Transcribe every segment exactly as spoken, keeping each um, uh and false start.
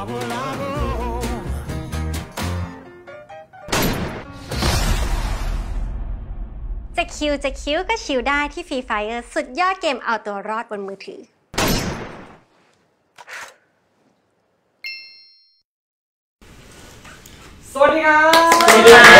จะคิวจะคิวก็ชิวได้ที่ Free Fire สุดยอดเกมเอาตัวรอดบนมือถือสวัสดีครับสวัสดี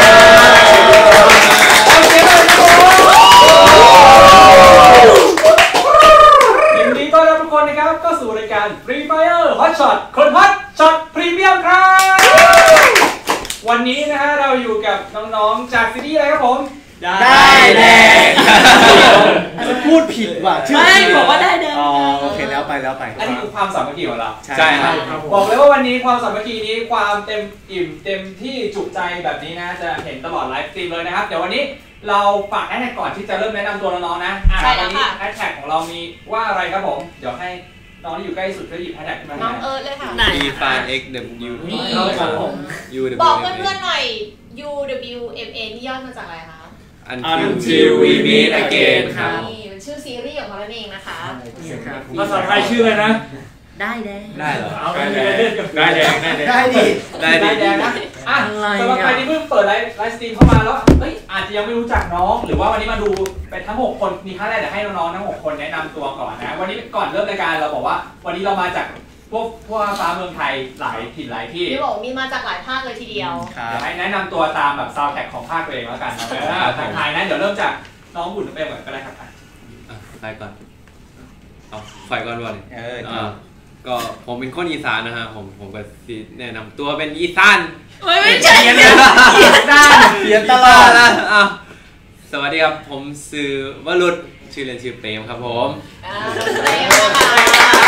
ครับยินดีต้อนรับทุกคนนะครับก็สู่รายการ Free Fire Hot Shot คนฮอตช็อตพรีเมียมครับวันนี้นะฮะเราอยู่กับน้องๆจากซีรีส์อะไรครับผมได้แดงจะพูดผิดว่ะไม่บอกว่าได้แดงอ๋อโอเคแล้วไปแล้วไปอันนี้คือความสามัคคีของเราใช่ครับบอกเลยว่าวันนี้ความสามัคคีนี้ความเต็มอิ่มเต็มที่จุใจแบบนี้นะจะเห็นตลอดไลฟ์สตรีมเลยนะครับเดี๋ยววันนี้เราฝากแอดแท็กก่อนที่จะเริ่มแนะนำตัวน้องๆนะวันนี้แอดแท็กของเรามีว่าอะไรครับผมเดี๋ยวให้น้องที่อยู่ใกล้สุดก็หยิบแอดแท็กขึ้นมาน้องเอิร์ธเลยค่ะอี ไฟว์ เอ็กซ์ ดับเบิลยูบอกเพื่อนๆหน่อย ยู ดับเบิลยู เอ็ม เอ นี่ย่อมาจากอะไรคะ Until we meet again ครับนี่เป็นชื่อซีรีส์ของเขาเองนะคะภาษาไทยชื่ออะไรนะได้แดงได้เหรอได้แดงได้แดงได้ดิได้แดงนะอ่ะสำหรับใครที่เพิ่งเปิดไลฟ์ไลฟ์สตรีมเข้ามาแล้วเฮ้ยอาจจะยังไม่รู้จักน้องหรือว่าวันนี้มาดูเป็นทั้งหกคนมีขั้นแรกเดี๋ยวให้น้องๆทั้งหกคนแนะนำตัวก่อนนะวันนี้ก่อนเริ่มรายการเราบอกว่าวันนี้เรามาจากพวกพวกฟ้าเมืองไทยหลายถิ่นหลายที่ที่บอกมีมาจากหลายภาคเลยทีเดียวเดี๋ยวให้แนะนำตัวตามแบบซาวด์แทร็กของภาคตัวเองแล้วกันนะทางไทยนะเดี๋ยวเริ่มจากน้องบุญเปรมก่อนก็ได้ครับไปก่อนเอาไฟก่อนวันเออก็ผมเป็นคนอีสานนะฮะผมผมก็แนะนำตัวเป็นอีสานไม่ใช่เนี่ยอีสานเปลี่ยนตลอดนะอ่ะสวัสดีครับผมชื่อวรุษชื่อเล่นชื่อเปรมครับผมเปรมนะคะ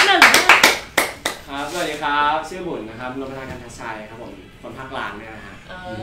ครับสวัสดีครับชื่อบุญนะครับรมนากันทชัยครับผมคนภาคกลางเนี่ยนะฮะ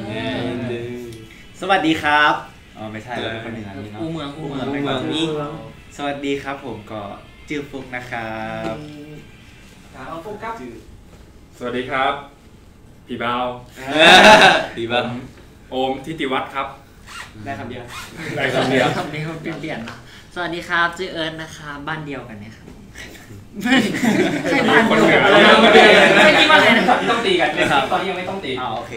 สวัสดีครับอ๋อไม่ใช่เราเป็นคนเหนือนี่เนาะอูเมืองอูเมืองอูเมืองนี่สวัสดีครับผมก็จื้อฟุกนะครับเอาฟุกครับสวัสดีครับพี่เบาพี่เบาโอมทิติวัฒน์ครับได้คำเดียวได้คำเดียวคำเดียวเปลี่ยนๆนะสวัสดีครับชื่อเอิร์ธนะคะบ้านเดียวกันเนี่ยครับใช่บ้านเดียวกันไม่คิดว่าอะไรนะตอนที่ต้องตีกันตอนนี้ยังไม่ต้องตีอ๋อโอเค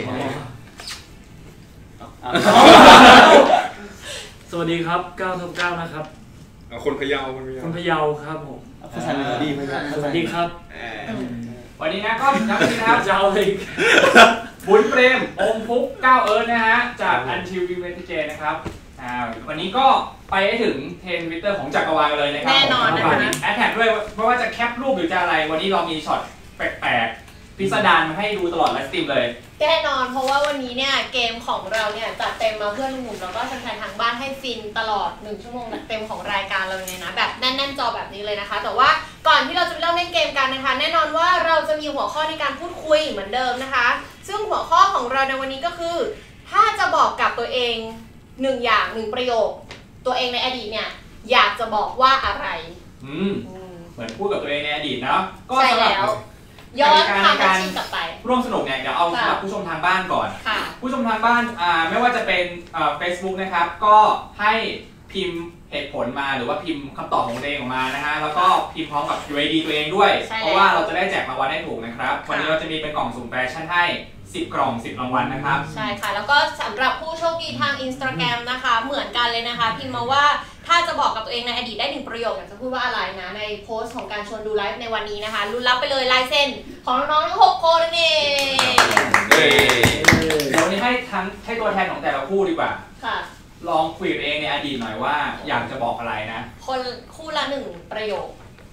สวัสดีครับเก้าทับเก้านะครับคนพะเยาคนพะเยาครับผมภาษาดีภาษาสวัสดีครับวันนี้นะก็ย้ำอีกนะครับเจ้าเลยบุญเปรมอมฟุกเก้าเอิร์ธนะฮะจาก Until we meet again นะครับวันนี้ก็ไปให้ถึงเทรนด์ทวิตเตอร์ของจักรวาลเลยนะครับแน่นอนนะคะแอดแท็กด้วยเพราะว่าจะแคปรูปหรือจะอะไรวันนี้เรามีช็อตแปลกๆพิสดารมาให้ดูตลอดไลฟ์สตรีมเลยแน่นอนเพราะว่าวันนี้เนี่ยเกมของเราเนี่ยจัดเต็มมาเพื่อนหนุ่มแล้วก็แฟนๆทางบ้านให้ฟินตลอดหนึ่งชั่วโมงเต็มของรายการเราเลยนะแบบแน่นๆจอแบบนี้เลยนะคะแต่ว่าก่อนที่เราจะเริ่มเล่นเกมกันนะคะแน่นอนว่าเราจะมีหัวข้อในการพูดคุยเหมือนเดิมนะคะซึ่งหัวข้อของเราในวันนี้ก็คือถ้าจะบอกกับตัวเองหนึ่งอย่างหนึ่งประโยคตัวเองในอดีตเนี่ยอยากจะบอกว่าอะไรอืมเหมือนพูดกับตัวเองในอดีตเนาะก็สำหรับย้อนความเป็นจริงกลับไปร่วมสนุกเนี่ยเดี๋ยวเอาสำหรับผู้ชมทางบ้านก่อนผู้ชมทางบ้านไม่ว่าจะเป็นเฟซบุ๊กนะครับก็ให้พิมพ์เหตุผลมาหรือว่าพิมพ์คำตอบของตัวเองออกมานะฮะแล้วก็พิมพ์พร้อมกับ ยู ไอ ดี ตัวเองด้วยเพราะว่าเราจะได้แจกรางวัลได้ถูกนะครับวันนี้เราจะมีเป็นกล่องสุ่มแฟชั่นให้สิบกล่องสิบรางวัลนะครับใช่ค่ะแล้วก็สำหรับผู้โชคดีทาง Instagram นะคะเหมือนกันเลยนะคะพิมพ์มาว่าถ้าจะบอกกับตัวเองในอดีตได้หนึ่งประโยคอยากจะพูดว่าอะไรนะในโพสต์ของการชวนดูไลฟ์ในวันนี้นะคะลุ้นรับไปเลยลายเซ็นของน้องๆทั้งหกคนนั่นเองเดี๋ยววันนี้ให้ทั้งให้ตัวแทนของแต่ละคู่ดีกว่าค่ะลองคุยกับเองในอดีตหน่อยว่าอยากจะบอกอะไรนะคนคู่ละหนึ่งประโยค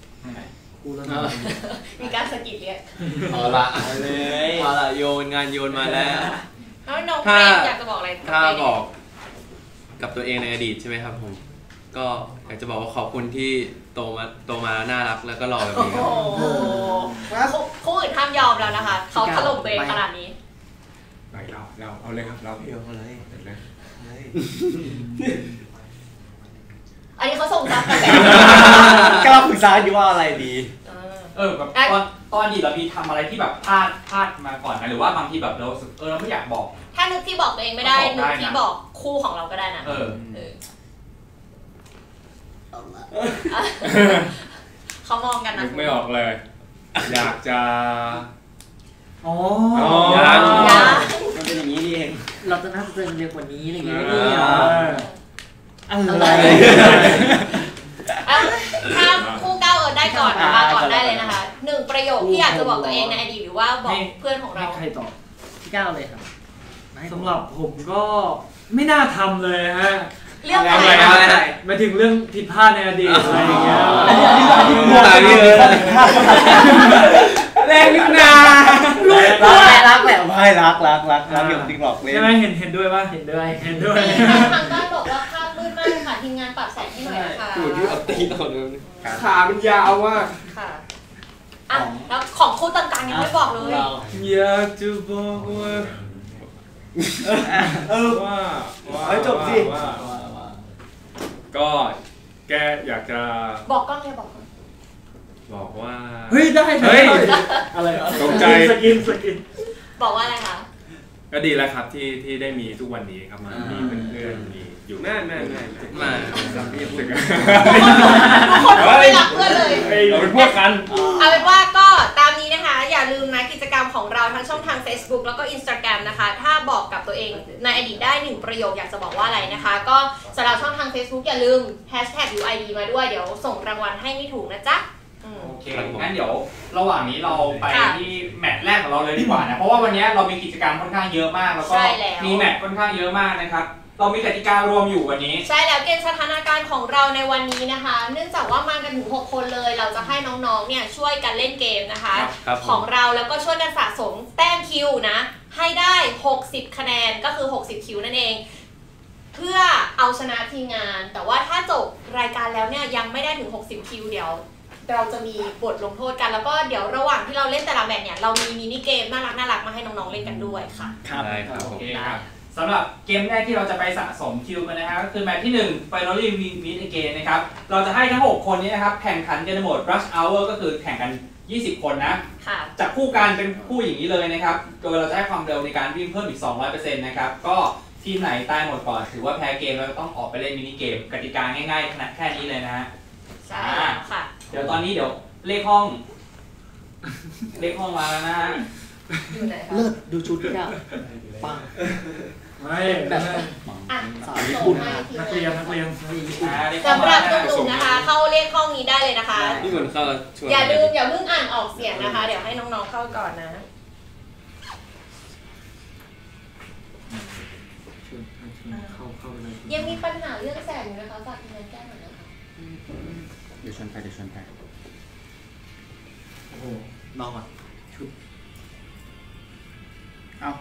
มีการสกิดเรียกเอาละเลยเอาละโยนงานโยนมาแล้วถ้าอยากจะบอกอะไรถ้าบอกกับตัวเองในอดีตใช่ไหมครับผมก็อยากจะบอกว่าขอบคุณที่โตมาโตมาน่ารักแล้วก็หล่อแบบนี้ครับคู่อื่นห้ามยอมแล้วนะคะเขาถล่มตัวเองขนาดนี้ไปเราเราเอาเลยครับเราเดียวเลยเลยอันนี้เขาส่งซับกันแต่กำลังปรึกษาอยู่ว่าอะไรดีเออแบบตอนตอนอดีตเรามีทำอะไรที่แบบพลาดพลาดมาก่อนนะหรือว่าบางทีแบบเราเออเราไม่อยากบอกถ้านึกที่บอกตัวเองไม่ได้นึกที่บอกคู่ของเราก็ได้นะเออเขามองกันนะนึกไม่ออกเลยอยากจะอ๋อยังมันเป็นอย่างนี้นี่เองเราจะน่าจะเจอเร็วกว่านี้อะไรอย่างเงี้ยอะไรถ้าคู่ก้าวเอิร์ธได้ก่อนมาก่อนได้เลยนะคะหนึ่งประโยคที่อยากจะบอกตัวเองในอดีตหรือว่าบอกเพื่อนของเราใครตอบพี่ก้าวเลยครับสำหรับผมก็ไม่น่าทำเลยฮะเรื่องอะไรมาถึงเรื่องผิดพลาดในอดีตอะไรอย่างเงี้ยอันนี้อันนี้อันนี้มองไปเลยแรงนิดนารักแหละรักแหละไม่รักรักรักรักอย่างจริงหรอกเลยใช่ไหมเห็นเห็นด้วยป่ะเห็นด้วยเห็นด้วยทางบ้านบอกว่าภาพมืดมากค่ะทีมงานปรับแสงให้หน่อยนะคะดูที่เอาตีนเอาเดิมขามันยาวมากค่ะอ่ะแล้วของคู่ตรงกลางยังไม่บอกเลยอยากจะบอกว่าเออว่าว่าเฮ้ยจบสิว่าก็แกอยากจะบอกกล้องเลยบอกกล้องบอกว่าเฮ้ยได้เฮ้ยอะไรตกใจสกินสกินบอกว่าอะไรคะก็ดีแล้วครับที่ที่ได้มีทุกวันนี้ครับมามีเพื่อนๆมีอยู่แม่แม่แม่มารู้สึกทุกคนไม่รักเพื่อนเลยเราเป็นพวกกันเอาเป็นว่าก็ตามนี้นะคะอย่าลืมนะกิจกรรมของเราทั้งช่องทาง Facebook แล้วก็ Instagram นะคะถ้าบอกกับตัวเองในอดีตได้หนึ่งประโยคอยากจะบอกว่าอะไรนะคะก็สำหรับช่องทาง Facebook อย่าลืม แฮชแท็ก ยู ไอ ดี มาด้วยเดี๋ยวส่งรางวัลให้ไม่ถูกนะจ๊ะอืมโอเค งั้นเดี๋ยวระหว่างนี้เราไปที่แมตช์แรกของเราเลยดีกว่านะ เพราะว่าวันนี้เรามีกิจกรรมค่อนข้างเยอะมาก แล้วก็ใช่แล้วมีแมตช์ค่อนข้างเยอะมากนะครับ เรามีกติการวมอยู่วันนี้ใช่แล้วเกณฑ์สถานการณ์ของเราในวันนี้นะคะ เนื่องจากว่ามากันถึงหกคนเลย เราจะให้น้องๆเนี่ยช่วยกันเล่นเกมนะคะครับผมของเราแล้วก็ช่วยกันสะสมแต้มคิวนะ ให้ได้หกสิบคะแนนก็คือหกสิบคิวนั่นเอง เพื่อเอาชนะทีมงาน แต่ว่าถ้าจบรายการแล้วเนี่ยยังไม่ได้ถึงหกสิบคิวเดี๋ยวเราจะมีบทลงโทษกันแล้วก็เดี๋ยวระหว่างที่เราเล่นแต่ละแมตช์เนี่ยเรามีมินิเกมน่ารักน่ารักมาให้น้องๆเล่นกันด้วยค่ะได้ครับผโอมเคครับสำหรับเกมแรกที่เราจะไปสะสมคิวกันนะครับก็คือแมตช์ที่หนึ่ง Finally Meet Again นะครับ เราจะให้ทั้งหกคนนี้นะครับแข่งขันกันในโหมด Rush Hour ก็คือแข่งกันยี่สิบคนนะค่ะจับคู่กันเป็นคู่อย่างนี้เลยนะครับ โดยเราจะให้ความเร็วในการวิ่งเพิ่มอีก สองร้อยเปอร์เซ็นต์ นะครับ ก็ทีมไหนตายหมดก่อนถือว่าแพ้เกมเราต้องออกไปเล่นมินิเกมกติกาง่ายๆขนาดแค่นี้เลยนะฮะใช่แล้วค่ะเดี๋ยวตอนนี้เดี๋ยวเลขห้อง เลขห้องมาแล้วนะฮะอยู่ไหนคะเลิศดูชุดพี่ก้าวปังไม่แบบอ่ะสาวญี่ปุ่นนักเรียนนักเรียนอ่าเลขห้องสำหมารับแล้วหนุ่มๆนะคะ เข้าเลขห้องนี้ได้เลยนะคะนี่เหมือนเข้าชวนอย่าลืมอย่าเพิ่งอ่านออกเสียงนะคะ เดี๋ยวให้น้องๆเข้าก่อนนะเข้าเข้าไปเลยยังมีปัญหาเรื่องแสงอยู่นะคะฝากทีมงานแก้หน่อยนะคะเดี๋ยวชวนไปเดี๋ยวชวนไปโอ้โหลองก่อนชุดเอ้า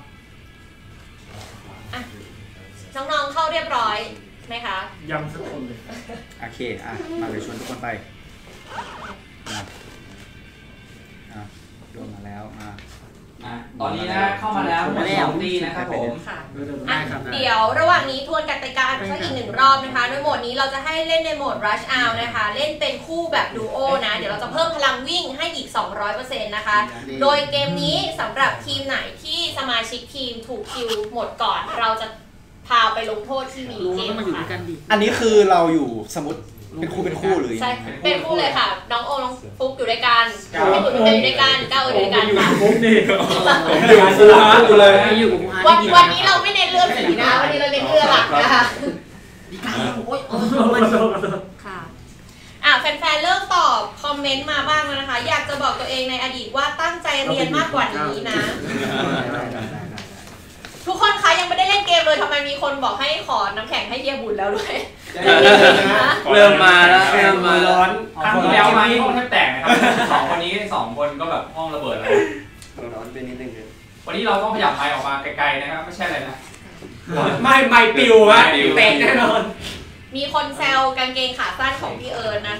น้องๆเข้าเรียบร้อยไหมคะยังสักคนเลยโอเคอ่ะมาเดี๋ยวชวนทุกคนไปมาอ่ะโยนมาแล้วมาอ่ะตอนนี้นะเข้ามาแล้วหมดสองตีนะครับผมค่ะได้อ่ะครับเดี๋ยวระหว่างนี้ทวนกติกาสักอีกหนึ่งรอบนะคะ โดยโหมดนี้เราจะให้เล่นในโหมด Rush Hour นะคะ เล่นเป็นคู่แบบดูโอนะ เดี๋ยวเราจะเพิ่มพลังวิ่งให้อีก สองร้อยเปอร์เซ็นต์ นะคะ โดยเกมนี้สำหรับทีมไหนที่สมาชิกทีมถูกคิวหมดก่อน เราจะพาไปลงโทษที่มีรู้เกว่าม มาอยู่ด้ค่ะวยกันดิอันนี้คือเราอยู่สมมติเป็นคู่เป็นคู่หรือยังใช่ไงเป็นคู่เลยค่ะ น้องโอน้องฟุกอยู่ด้วยกันพี่ตุ๋นอยู่ด้วยกันก้าวอยู่ด้วยกันค่ะปุ๊บนี่ผมอยู่ฟูฮาร์ดอยู่เลยไปอยู่กับผู้ฮาร์ดวันที่วันนี้เราไม่เน้นเรื่องสีนะ วันนี้เราเน้นเรื่องหลักนะคะพี่ก้าวโอ้ยขอโทษขอโทษขอโทษค่ะอ่ะแฟนๆเริ่มตอบคอมเมนต์มาบ้างแล้วนะคะ อยากจะบอกตัวเองในอดีตว่าตั้งใจเรียนมากกว่านี้นะ ทุกคนคะยังไม่ได้เล่นเกมเลยทำไมมีคนบอกให้ขอน้ำแข็งให้เฮียบุญแล้วด้วยเริ่มมาแล้วเริ่มมาร้อนครั้งที่แล้วมาที่ห้องแทบแตกนะครับสองคนนี้สองคนก็แบบห้องระเบิดแล้วร้อนไปนิดนึงวันนี้เราต้องขยับไมค์ออกมาไกลๆนะครับไม่ใช่อะไรนะไม่ไม่ปิวฮะเตะแน่นอนมีคนแซวกางเกงขาสั้นของพี่เอิร์นนะคะ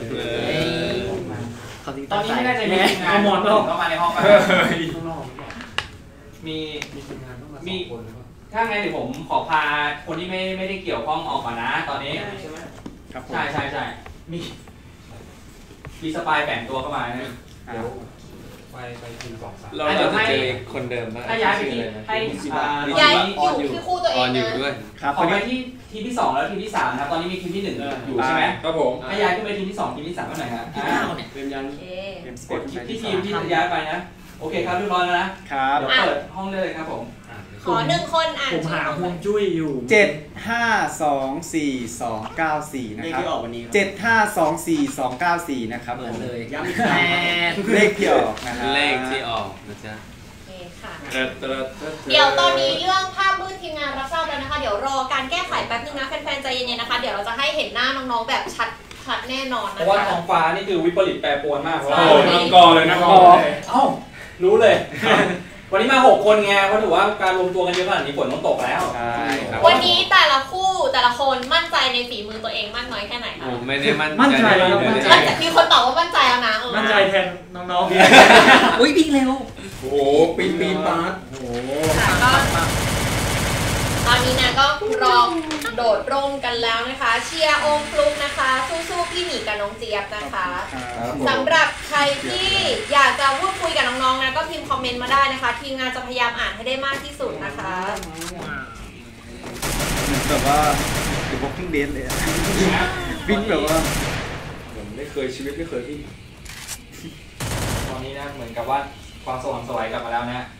เขาจริงตอนนี้ไม่น่าจะมีทีมงานเอาหมอนออกเข้ามาในห้องป่ะข้างนอกมีมีทีมงานต้องมามีถ้าไงเดี๋ยวผมขอพาคนที่ไม่ไม่ได้เกี่ยวข้องออกก่อนนะ ตอนนี้ใช่ไหมครับผมใช่ใช่ใช่มีมีสปายแฝงตัวเข้ามานะอ่ะไปไปทีมสองสามเราเราจะเจอคนเดิมป่ะถ้าย้ายไปที่ให้อ่าตย้ายอนนี้อยู่ที่คู่ตัวเอออง นอยู่นะด้วยครับขอไปที่ทีมที่สองแล้วทีมที่สามนะครับตอนนี้มีทีมที่หนึ่งอยู่ใช่ไหมครับผมถ้าย้ายขึ้นไปทีมที่สองทีมที่สามเมื่อไหร่ฮะพี่ก้าวเนี่ยเตรียมยันโอเคเกมสกเก็ตดไปที่ที่ทีมที่จะย้ายไปนะโอเคครับเรียบร้อยแล้วนะครับเดี๋ยวเปิดห้องได้เลยครับผมขอหนึ่งคนอ่านผมหาฮวงจุ้ยอยู่เจ็ดห้าสองสี่สองเก้าสี่นะครับเลขที่ออกวันนี้เจ็ดห้าสองสี่สองเก้าสี่นะครับเหมือนเลยย้ำอีกครั้งเลขที่ออกนะฮะเลขที่ออกนะจ๊ะเดี๋ยวตอนนี้เรื่องภาพมืดทีมงานรับทราบแล้วนะคะเดี๋ยวรอการแก้ไขแป๊บนึงนะแฟนๆใจเย็นๆนะคะเดี๋ยวเราจะให้เห็นหน้าน้องๆแบบชัดชัดแน่นอนนะคะเพราะว่าท้องฟ้านี่คือวิปริตแปรปรวนมากเพราะว่าน้องกอเลยนะกอเอ้ารู้เลยวันนี้มาหกคนไงเพราะถือว่าการรวมตัวกันเยอะขนาดนี้ฝนต้องตกแล้ววันนี้แต่ละคู่แต่ละคนมั่นใจในฝีมือตัวเองมากน้อยแค่ไหนคะผมไม่ได้มั่นใจมั่นใจมีคนตอบว่ามั่นใจแล้วนะมั่นใจแทนน้องๆอุ้ยวิ่งเร็วโอ้ปีนปีนปาร์ตโอ้ตอนนี้นะก็รอโดดร่มกันแล้วนะคะเชียร์องฟลุกนะคะสู้ๆพี่หมีกับน้องเจี๊ยบนะคะสำหรับใครที่อยากจะพูดคุยกับน้องๆนะก็พิมพ์คอมเมนต์มาได้นะคะทีมงานจะพยายามอ่านให้ได้มากที่สุดนะคะแบบว่าเดี๋ยวบอกขึ้นเดนเลยวิ่งแบบว่าผมไม่เคยชีวิตไม่เคยวิ่งตอนนี้นะเหมือนกับว่าความสว่างสวยกลับมาแล้วนะ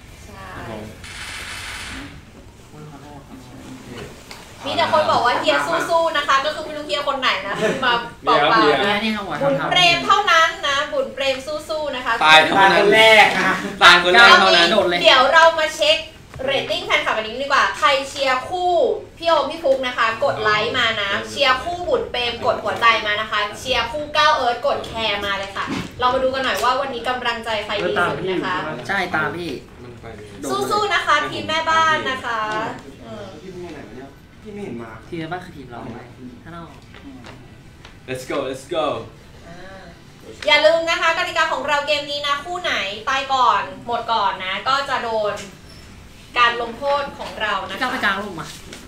มีแต่คนบอกว่าเฮียสู้ๆนะคะก็คือไม่รู้เฮียคนไหนนะมาเปล่าๆนะบุญเปรมเท่านั้นนะบุญเปรมสู้ๆนะคะตายเท่านั้นแรกนะตายคนแรกเท่านั้นเดี๋ยวเรามาเช็คเรตติ้งแฟนคลับกันนี้ดีกว่าใครเชียร์คู่พี่โอมพี่ฟุกนะคะกดไลค์มานะเชียร์คู่บุญเปรมกดหัวใจมานะคะเชียร์คู่ก้าวเอิร์ธกดแคร์มาเลยค่ะเรามาดูกันหน่อยว่าวันนี้กำลังใจใครดีสุดนะคะใช่ตามพี่สู้ๆนะคะทีมแม่บ้านนะคะที่ไม่เห็นมาทีมบ้านคือทีมเราไหมถ้าเรา let's go let's go อย่าลืมนะคะกติกาของเราเกมนี้นะคู่ไหนตายก่อนหมดก่อนนะก็จะโดนการลงโทษของเรานะคะก้าวไปกลางลงมา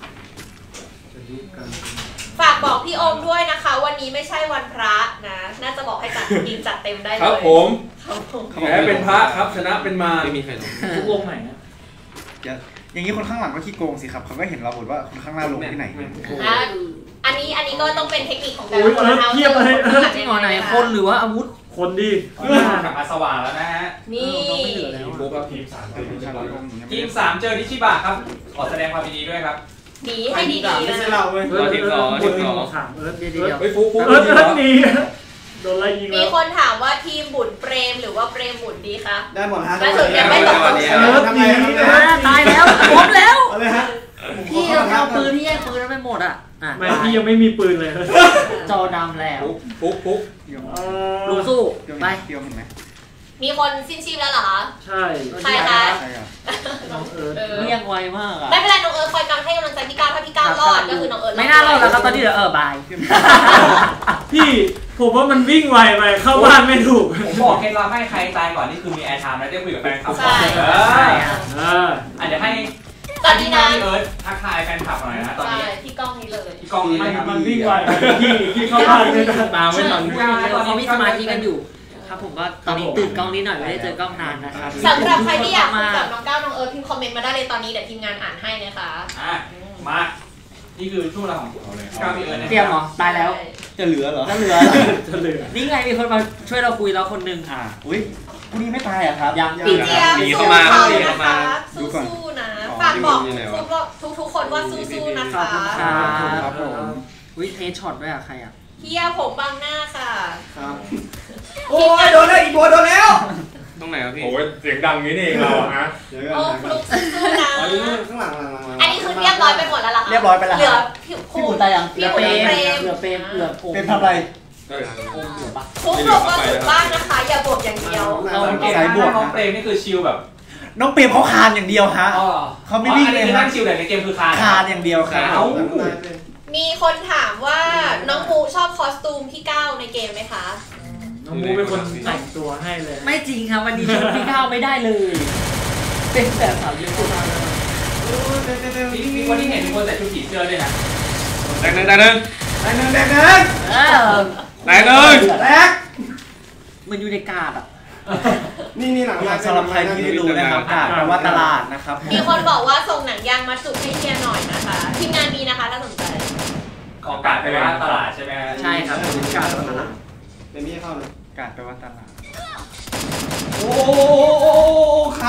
ฝากบอกพี่โอมด้วยนะคะวันนี้ไม่ใช่วันพระนะน่าจะบอกให้จัดกินจัดเต็มได้เลยครับผมแพ้เป็นพระครับชนะเป็นมาไม่มีใครลงทุกวงไหนนะอย่างนี้คนข้างหลังก็ขี้โกงสิครับเขาก็เห็นเราหมดว่าคนข้างหน้าลงที่ไหนอันนี้อันนี้ก็ต้องเป็นเทคนิคของแต่ละคนนะเทียบเลยที่งอไหนคนหรือว่าอาวุธคนดีกลับมาสว่างแล้วนะฮะนี่บุ๊กทีมสามทีมสามเจอนิชิบะครับขอแสดงความยินดีด้วยครับดีให้ดีๆนะเราเว้ยทีมสองทีมสองเอิร์ธเดียวเฮ้ยฟุ๊กฟุ๊กเอิร์ธเอิร์ธดีโดนไล่ยิงมีคนถามว่าทีมบุญเปรมหรือว่าเปรมบุญดีคะได้หมดฮะได้สุดยังไม่ตกทำไมตายแล้วครบแล้วอะไรฮะพี่เอาปืนพี่แย่งปืนแล้วไม่หมดอ่ะไม่พี่ยังไม่มีปืนเลยจอดำแล้วปุ๊บปุ๊บลุงสู้ไปเที่ยวเห็นไหมมีคนสิ้นชีพแล้วเหรอคะใช่ใครคะน้องเอิร์ธเรียกไวมากอ่ะไม่เป็นไรน้องเอิร์ธคอยกำให้กำลังใจพี่ก้าวถ้าพี่ก้าวรอดก็คือน้องเอิร์ธไม่น่ารอดแล้วครับตอนนี้เดี๋ยวเออบายพี่ผมว่ามันวิ่งไวไปเข้าบ้านไม่ถูกผมบอกเคล็ดลับให้ใครตายก่อนนี่คือมีแอร์ไทม์แล้วได้คุยกับแฟนคลับใช่ใช่อ่ะเดี๋ยวให้ตอนนี้นะพี่เอิร์ธทักทายแฟนคลับหน่อยนะตอนนี้พี่ก้องนี้เลยพี่ก้องนี้มันวิ่งไวพี่พี่เข้าบ้านไม่ได้ตามไม่ทันเขามีสมาธิกันอยู่ครับผมก็ตอนนี้ตื่นกล้องนิดหน่อยไม่ได้เจอกล้องนานนะครับสำหรับใครที่อยากคุยกับน้องก้าวน้องเอิร์ธพิมพ์คอมเมนต์มาได้เลยตอนนี้เดี๋ยวทีมงานอ่านให้นะคะอ่ะมานี่คือช่วงเวลาของก้าวพี่เอิร์ธเตรียมเหรอตายแล้วจะเหลือเหรอจะเหลือจะเหลือนี่ไงมีคนมาช่วยเราคุยแล้วคนนึงอ่าอุ้ยพรุ่งนี้ไม่ตายอ่ะครับยังพี่เจี๊ยบสู้เขานะคะสู้ๆนะฝากบอกทุกๆคนว่าสู้ๆนะคะครับผมวิเทสช็อตด้วยอ่ะใครอ่ะเฮียผมบังหน้าค่ะครับโอ้ยโดนแล้วอีกบัวโดนแล้วตรงไหนครับพี่โอ้ยเสียงดังนี้นี่เองเราอะฮะโอ้ฟลุกสู้ๆนะข้างหลังอันนี้คือเรียบร้อยไปหมดแล้วหรอเรียบร้อยไปแล้วเหลือพี่บุญตายังเหลือเปรมเหลือเปรมเหลือผมเป็นทำอะไรทุกคนก็ถูกบ้างนะคะอย่าบวกอย่างเดียวสายบวกน้องเปรมนี่คือชิลแบบน้องเปรมเขาคานอย่างเดียวฮะเขาไม่วิ่งเลยนะชิลแต่ในเกมคือคานคานอย่างเดียวครับมีคนถามว่าน้องมูชอบคอสตูมพี่ก้าวในเกมไหมคะน้องมูเป็นคนแต่งตัวให้เลยไม่จริงครับวันนี้ชุดพี่ก้าวไม่ได้เลยเป็นแบบสาวเยอะมากมีคนที่เห็นคนใส่ชุดผีเสื้อด้วยนะแดงหนึ่งแดงหนึ่งแดงหนึ่งแดงหนึ่งแดงหนึ่งแดงมันอยู่ในกาดอ่ะนี่นี่หนังสำหรับใครที่ไม่รู้นะครับกาดแปลว่าตลาดนะครับมีคนบอกว่าส่งหนังยางมาจุกให้เชียร์หน่อยนะคะทีมงานมีนะคะถ้าสนใจกอกาดไปว่าตลาดใช่ไหมใช่ครับกาดตลาดเป็นพี่เข้าเลยกาดไปว่าตลาดโอ้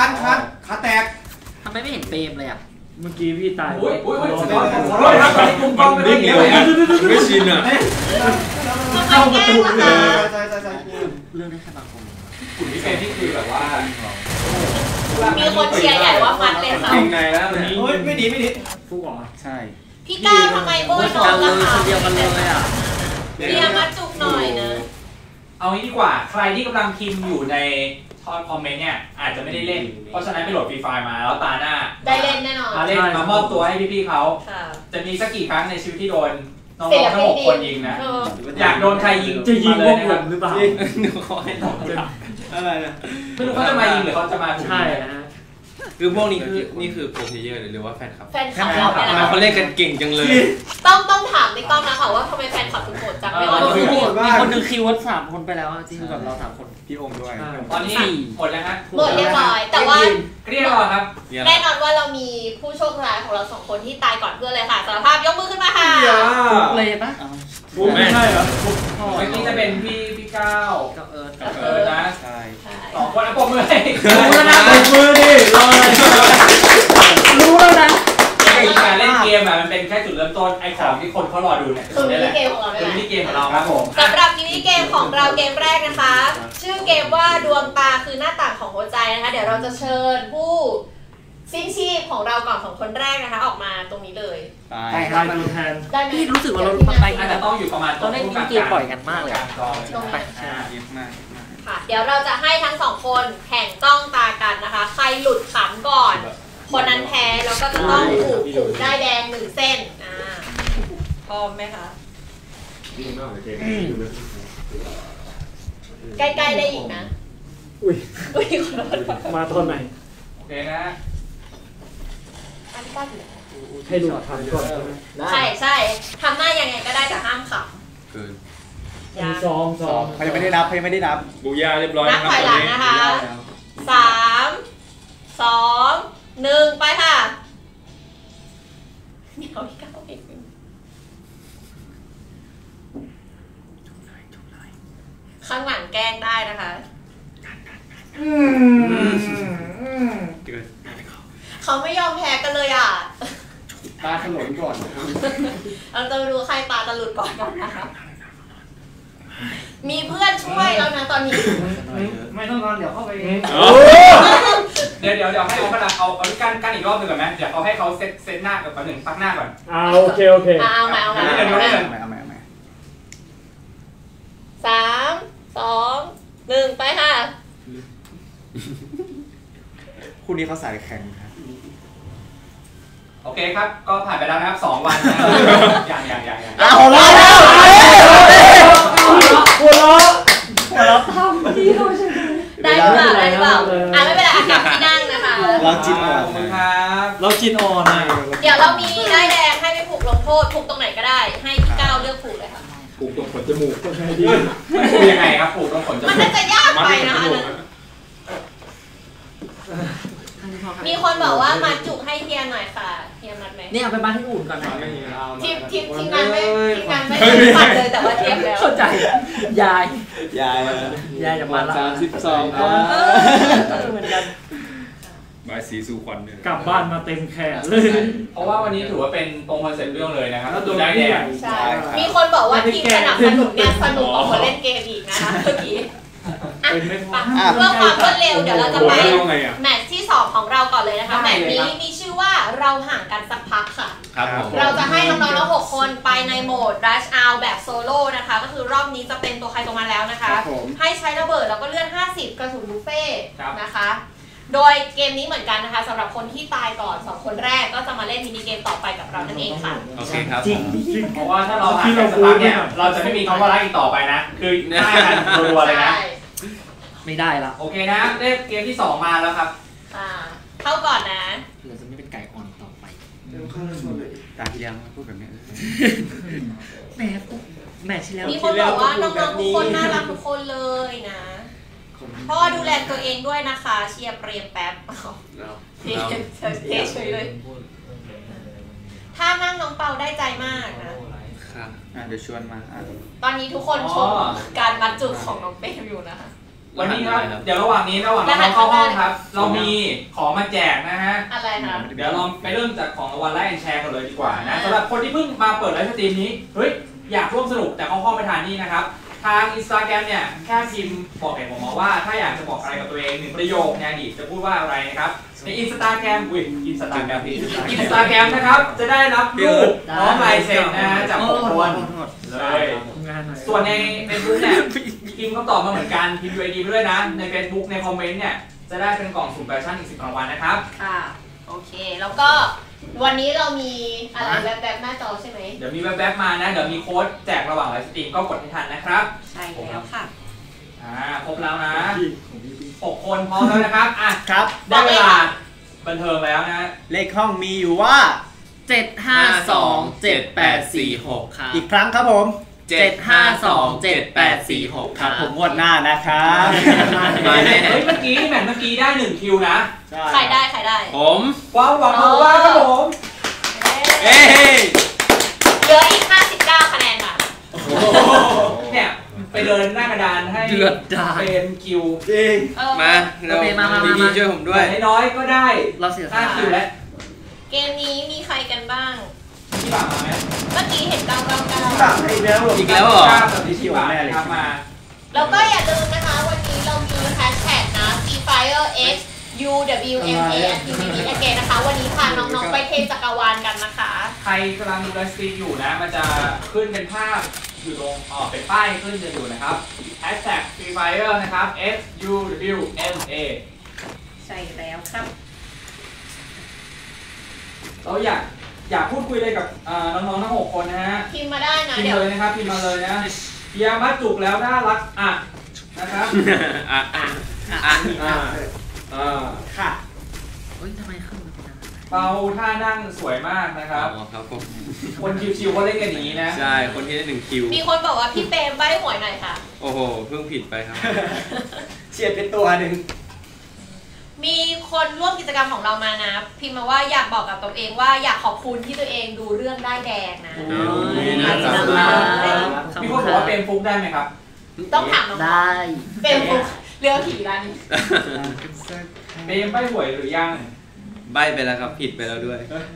คันคันขาแตกทำไมไม่เห็นเปรมเลยอ่ะเมื่อกี้พี่ตายอุ้ยอุ้ยอุ้ยขอโทษขอโทษครับตอนนี้มุมกล้องไม่ได้เกี่ยวไม่ชินอ่ะเข้าประตูเลยเรื่องได้แค่บางคนกลุ่มนี้เป็นที่คือแบบว่ามีคนเชียร์ใหญ่ว่าฟันเลยค่ะจริงไงแล้ววันนี้ไม่ดีไม่ดีฟูอ๋อใช่พี่ก้าวทำไมโบยน้องล่ะคะเดียวกันเลยอ่ะเรียมัดจุกหน่อยนะเอางี้ดีกว่าใครที่กำลังพิมพ์อยู่ในคอมเมนต์เนี่ยอาจจะไม่ได้เล่นเพราะฉะนั้นไปโหลดฟรีไฟล์มาแล้วตาหน้าได้เล่นแน่นอนมาเล่นมามอบตัวให้พี่ๆเขาจะมีสักกี่ครั้งในชีวิตที่โดนน้องๆทั้งหกคนยิงนะอยากโดนใครยิงจะยิงพวกผมหรือเปล่าหนูขอให้ตอบอะไรนะไม่รู้เขาจะมายิงหรือเขาจะมาถูกใช่ฮะคือพวกนี้คือนี่คือโปรเพลเยอร์หรือว่าแฟนคลับแฟนคลับเราเนี่ยทำไมเขาเล่นกันเก่งจังเลยต้องต้องถามในกล้องนะค่ะว่าทำไมแฟนคลับถึงโหดจังไม่รู้มีคนหนึ่งคิวว่าสามคนไปแล้วจริงแบบเราสามคนพี่องค์ด้วยตอนนี้หมดแล้วฮะหมดเรียบร้อยแต่ว่าเรียบร้อยครับแน่นอนว่าเรามีผู้โชคร้ายของเราสองคนที่ตายก่อนเพื่อนเลยค่ะสารภาพยกมือขึ้นมาค่ะเลยปะไม่ใช่เหรอเมื่อกี้จะเป็นพี่พี่ก้าวกับเอิร์ธกับเอิร์ธนะใช่สองคนอ่ะปมมือให้รู้แล้วนะปมมือดิรอเลยรู้แล้วนะการเล่นเกมอ่ะมันเป็นแค่จุดเริ่มต้นไอ้ของที่คนเขารอดูเนี่ยคือมินิเกมของเราคือมินิเกมของเราครับผมสำหรับมินิเกมของเราเกมแรกนะคะชื่อเกมว่าดวงตาคือหน้าต่างของหัวใจนะคะเดี๋ยวเราจะเชิญผู้สิ้นชีพของเราก่อนของคนแรกนะคะออกมาตรงนี้เลยไปครับตัวแทนพี่รู้สึกว่าเราไปอาจจะต้องอยู่ประมาณตอนเล่นมินิเกมปล่อยกันมากเลยไปค่ะเดี๋ยวเราจะให้ทั้งสองคนแข่งจ้องตากันนะคะใครหลุดขำก่อนคนนั้นแพ้แล้วก็จะต้องผูกผูกได้แดงหนึ่งเส้นอ่าพร้อมไหมคะใกล้ๆได้อีกนะอุ้ยอุ้ยขอโทษมาตอนไหนโอเคนะอันก็ให้ดูทำก่อนใช่ใช่ทำหน้ายังไงก็ได้แต่ห้ามขำเกินซ้อมซ้อมเขายังไม่ได้นับเขายังไม่ได้นับบูย่าเรียบร้อยนับถอยหลังนะคะสามสองหนึ่งไปค่ะเดี๋ยวพี่ก้าวอีกหนึ่งข้างหลังแกล้งได้นะคะเขาไม่ยอมแพ้กันเลยอ่ะตาถลนก่อนเราจะดูใครตาตะลุดก่อนกันนะคะมีเพื่อนช่วยแล้วนะตอนนี้ไม่ต้องนอนเดี๋ยวเข้าไปเองเดี๋ยวเดี๋ยวเดี๋ยวให้เขากระดับเอาเอาการการอีกรอบหนึ่งก่อนไหมเดี๋ยวเอาให้เขาเซตเซตหน้ากับหนึ่งพักหน้าก่อนอ่าโอเคโอเคเอาใหม่เอาใหม่เอาใหม่เอาใหม่เอาใหม่เอาใหม่สามสองหนึ่งไปค่ะคู่นี้เขาสายแข่งครับโอเคครับก็ผ่านไปแล้วนะครับสองวันอย่างอย่างอย่างอย่างเอาแล้วหัวเราะหัวเราะทำดีเขาใช่ได้หรือเปล่าได้หรือเปล่าอ่ะไม่เป็นไรอากาศที่นั่งนะคะเราจิตอ่อนครับเราจิตอ่อนนะเดี๋ยวเรามีได้แดงให้ไปผูกลงโทษผูกตรงไหนก็ได้ให้พี่ก้าวเลือกผูกเลยค่ะผูกตรงขนจมูกต้องใช้ดีผูกยังไงครับผูกตรงขนจมูกมันน่าจะยากไปนะคะมีคนบอกว่ามาจุกให้เทียนหน่อยค่ะเทียนมัดไหมเนี่ยเอาไปบ้านที่อุ่นก่อนนะทีมทีมทีมงานไม่ทีมงานไม่ปัดเลยแต่ว่าเทียมแล้วเข้าใจยายยายยายจะมาละสามสิบสองเหมือนกันบายสีสู่ควันเนี่ยกลับบ้านมาเต็มแขนเลยเพราะว่าวันนี้ถือว่าเป็นตรงคอนเซ็ปต์เรื่องเลยนะครับตัวได้แดงใช่มีคนบอกว่าทีมสนับสนุนเนี่ยสนุกกว่าคนเล่นเกมอีกนะคะเมื่อกี้เพื่อความรวดเร็วเดี๋ยวเราจะไปแมตช์ที่สองของเราก่อนเลยนะคะแมตช์นี้มีชื่อว่าเราห่างกันสักพักค่ะเราจะให้น้องๆทั้งหกคนไปในโหมด Rush Out แบบโซโล่นะคะก็คือรอบนี้จะเป็นตัวใครตัวมันแล้วนะคะให้ใช้ระเบิดแล้วก็เลื่อนห้าสิบกระสุนบุฟเฟ่นะคะโดยเกมนี้เหมือนกันนะคะสำหรับคนที่ตายก่อนสองคนแรกก็จะมาเล่นมินิเกมต่อไปกับเรานั่นเองค่ะโอเคครับเพราะว่าถ้าเราห่างกันสักพักเนี่ยเราจะไม่มีคำว่ารักอีกต่อไปนะคือหน้ากันรัวเลยนะไม่ได้ละโอเคนะเลขเกมที่สองมาแล้วครับอ่าเข้าก่อนนะเราจะไม่เป็นไก่อ่อนต่อไปตาที่แล้วพูดแบบนี้แม่แม่ที่แล้วมีคนบอกว่าน้องๆทุกคนน่ารักทุกคนเลยนะพ่อดูแลตัวเองด้วยนะคะเชียร์เปรียมแป๊บเทเทเฉยเลยถ้านั่งน้องเปาได้ใจมากนะเดี๋ยวชวนมาตอนนี้ทุกคนชมการมัดจุกของน้องเป้อยู่นะคะวันนี้ครับเดี๋ยวระหว่างนี้ระหว่างเราเข้าห้องครับ เรามีของมาแจกนะฮะอะไรคะเดี๋ยวเราไปเริ่มจากของรางวัลไลค์แอนแชร์กันเลยดีกว่านะสำหรับคนที่เพิ่งมาเปิดไลฟ์สตรีมนี้เฮ้ยอยากร่วมสนุกแต่เข้าห้องไปทานนี่นะครับทาง Instagram เนี่ยแค่พิมพ์บอกเหตุผมมาว่าถ้าอยากจะบอกอะไรกับตัวเองหนึ่งประโยคในอดีตจะพูดว่าอะไรนะครับใน Instagram อุ้ย Instagram Instagram นะครับจะได้รับรูปพร้อมลายเซ็นนะฮะจากหกคนเลยส่วนใน Facebook เนี่ยพิมพ์คำตอบมาเหมือนกันพิมพ์ ยู ไอ ดี ไปด้วยนะใน Facebook ในคอมเมนต์เนี่ยจะได้เป็นกล่องสุ่มแฟชั่นอีกสิบรางวัลนะครับค่ะโอเคแล้วก็วันนี้เรามีอะไรแวบๆหน้าจอใช่ไหมเดี๋ยวมีแวบๆมานะเดี๋ยวมีโค้ดแจกระหว่างไลฟ์สตรีมก็กดให้ทันนะครับใช่แล้วค่ะอ่าครบแล้วนะหกคนพร้อมแล้วนะครับอ่ะครับได้เวลาบันเทิงแล้วนะเลขห้องมีอยู่ว่าเจ็ดห้าสองเจ็ดแปดสี่หกครับอีกครั้งครับผมเจ็ดห้าสองเจ็ดแปดสี่หกครับผมงวดหน้านะครับมาแน่เฮ้ยเมื่อกี้แมตช์เมื่อกี้ได้หนึ่งคิวนะใครได้ใครได้ผมความหวังของว่าครับผมเอ้เยอะอีกห้าสิบเก้าคะแนนค่ะเนี่ยไปเดินหน้ากระดานให้เป็นคิวจริงมาเรามามาพี่ช่วยผมด้วยน้อยก็ได้เราเสียห้าคิวแล้วเกมนี้มีใครกันบ้างพี่บ่าวมาไหมเมื่อกี้เห็นเก้าเก้าเก้าพี่บ่าวอีกแล้วอีกแล้วเหรอพี่บ่าวแน่เลยมาแล้วก็อย่าลืมนะคะวันนี้เรามีแฮชแท็กนะ Fire X U W M A Activity Again นะคะวันนี้พาน้องๆไปเทจักรวาลกันนะคะใครกำลังดูไลฟ์สตรีมอยู่นะมันจะขึ้นเป็นภาพอยู่ตรงอ๋อเป็นป้ายขึ้นจะอยู่นะครับ Hashtag Free Fire นะครับ S U W M A ใช่แล้วครับเราอยากอยากพูดคุยอะไรกับน้องๆทั้งหกคนนะฮะพิมพ์มาได้นะพิมพ์เลยนะครับพิมพ์มาเลยนะเบียร์มัดจุกแล้วน่ารักอ่ะนะครับอ่ะอ่ะอ่ะอ่าค่ะเฮ้ยทำไมขึ้นมาเปาท่านั่งสวยมากนะครับครับผมคนคิวๆเขาเล่นกันอย่างนี้นะใช่คนที่ได้หนึ่งคิวมีคนบอกว่าพี่เปมใบ้หวยหน่อยค่ะโอ้โหเพิ่งผิดไปครับเฉียดเป็นตัวหนึ่งมีคนร่วมกิจกรรมของเรามานะพิมพ์มาว่าอยากบอกกับตัวเองว่าอยากขอบคุณที่ตัวเองดูเรื่องได้แดงนะมีคนบอกว่าเปมฟุกได้ไหมครับต้องถามน้องได้เปมฟุกเรื่องผีร้านนี้เปมใบ้หวยหรือยังใบไปแล้วครับผิดไปแล้วด้วย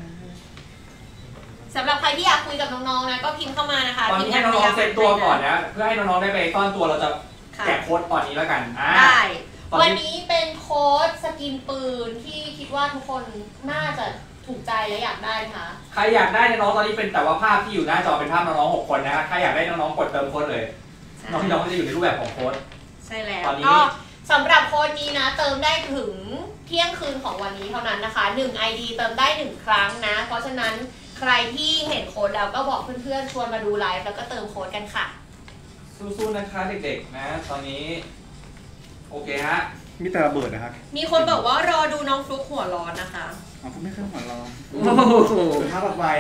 สำหรับใครที่อยากคุยกับน้องๆนะก็พิมพ์เข้ามานะคะตอนนี้ให้น้องๆเซตตัวก่อนนะเพื่อให้น้องๆได้ไปต้อนตัวเราจะแจกโค้ดตอนนี้แล้วกันได้วันนี้เป็นโค้ดสกินปืนที่คิดว่าทุกคนน่าจะถูกใจและอยากได้ค่ะใครอยากได้น้องๆตอนนี้เป็นแต่ว่าภาพที่อยู่หน้าจอเป็นภาพน้องๆหกคนนะครับใครอยากได้น้องๆกดเติมโค้ดเลยน้องๆก็จะอยู่ในรูปแบบของโค้ดใช่แล้วก็สำหรับโค้ดนี้นะเติมได้ถึงเที่ยงคืนของวันนี้เท่านั้นนะคะหนึ่ง ไอ ดี เติมได้หนึ่งครั้งนะเพราะฉะนั้นใครที่เห็นโค้ดแล้วก็บอกเพื่อนๆชวนมาดูไลฟ์แล้วก็เติมโค้ดกันค่ะสู้ๆนะคะเด็กๆนะตอนนี้โอเคฮะมีแต่ระเบิดนะครับมีคนบอกว่ารอดูน้องฟลุ๊กหัวร้อนนะคะอ๋อเขาไม่เคยหัวร้อนโอ้โหท้าแบบไว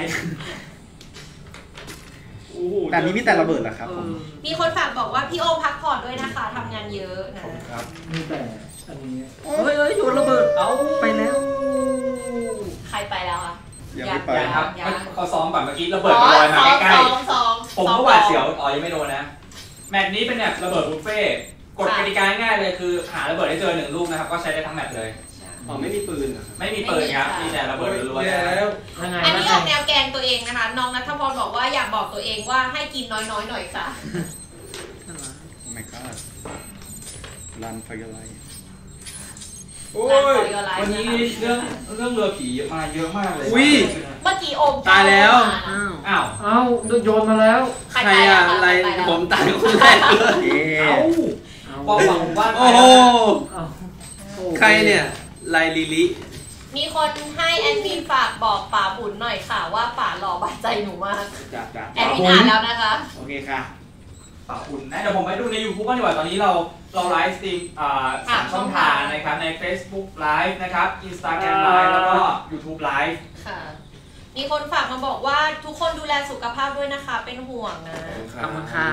แบบนี้มีแต่ระเบิดเหรอครับผมมีคนฝากบอกว่าพี่โอพักผ่อนด้วยนะคะทำงานเยอะนะครับมีแต่อันนี้เฮ้ยเฮ้ยโยนระเบิดเอาไปแล้วใครไปแล้วอ่ะยังไม่ไปครับเขาซ้อมก่อนเมื่อกี้ระเบิดลอยมาใกล้ๆผมก็หวาดเสียวอ๋อยังไม่โดนนะแมตช์นี้เป็นแบบระเบิดบุฟเฟ่กฎกติกาง่ายเลยคือหาระเบิดให้เจอหนึ่งลูกนะครับก็ใช้ได้ทั้งแมตช์เลยอ๋อไม่มีปืนไม่มีปืนครับมีแต่ระเบิดล้วนๆอันนี้ออกแนวแกงตัวเองนะคะน้องณัฐพรบอกว่าอยากบอกตัวเองว่าให้กินน้อยๆหน่อยค่ะโอ้ my god รันไฟอะไรโอ้ยวันนี้เรื่องเรื่องเรือผีมาเยอะมากเลยอุ้ยเมื่อกี้โอมตายแล้วอ้าวอ้าวโยนมาแล้วใครอะอะไรผมตายคนแรกเลยเอ้าความหวังว่าโอ้โหใครเนี่ยไลลิลิมีคนให้แอดมินฝากบอกป๋าบุญหน่อยค่ะว่าป๋าหล่อบาดใจหนูมากแอดมินอ่านแล้วนะคะโอเคค่ะป๋าบุญนะเดี๋ยวผมไปดูใน YouTube กันดีกว่าตอนนี้เราเราไลฟ์สตรีมอ่าสามช่องทางนะครับใน Facebook Live นะครับ Instagram Live แล้วก็ YouTube Live ค่ะมีคนฝากมาบอกว่าทุกคนดูแลสุขภาพด้วยนะคะเป็นห่วงนะขอบคุณค่ะ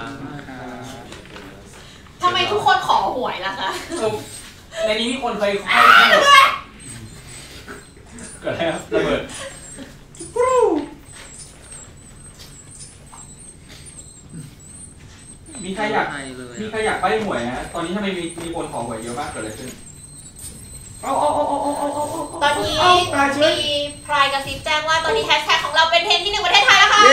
ทำไมทุกคนขอหวยล่ะคะในนี้มีคนเคยให้เกิดอะไรครับระเบิดมีใครอยากมีใครอยากใบ้หวยนะตอนนี้ทำไมมีมีคนขอหวยเยอะมากเกิดอะไรขึ้นเอาเอาเอาเอาเอาเอาตอนนี้มีพรายกระซิบแจ้งว่าตอนนี้แฮชแท็กของเราเป็นเทรนด์ที่หนึ่งประเทศไทยแล้วค่ะ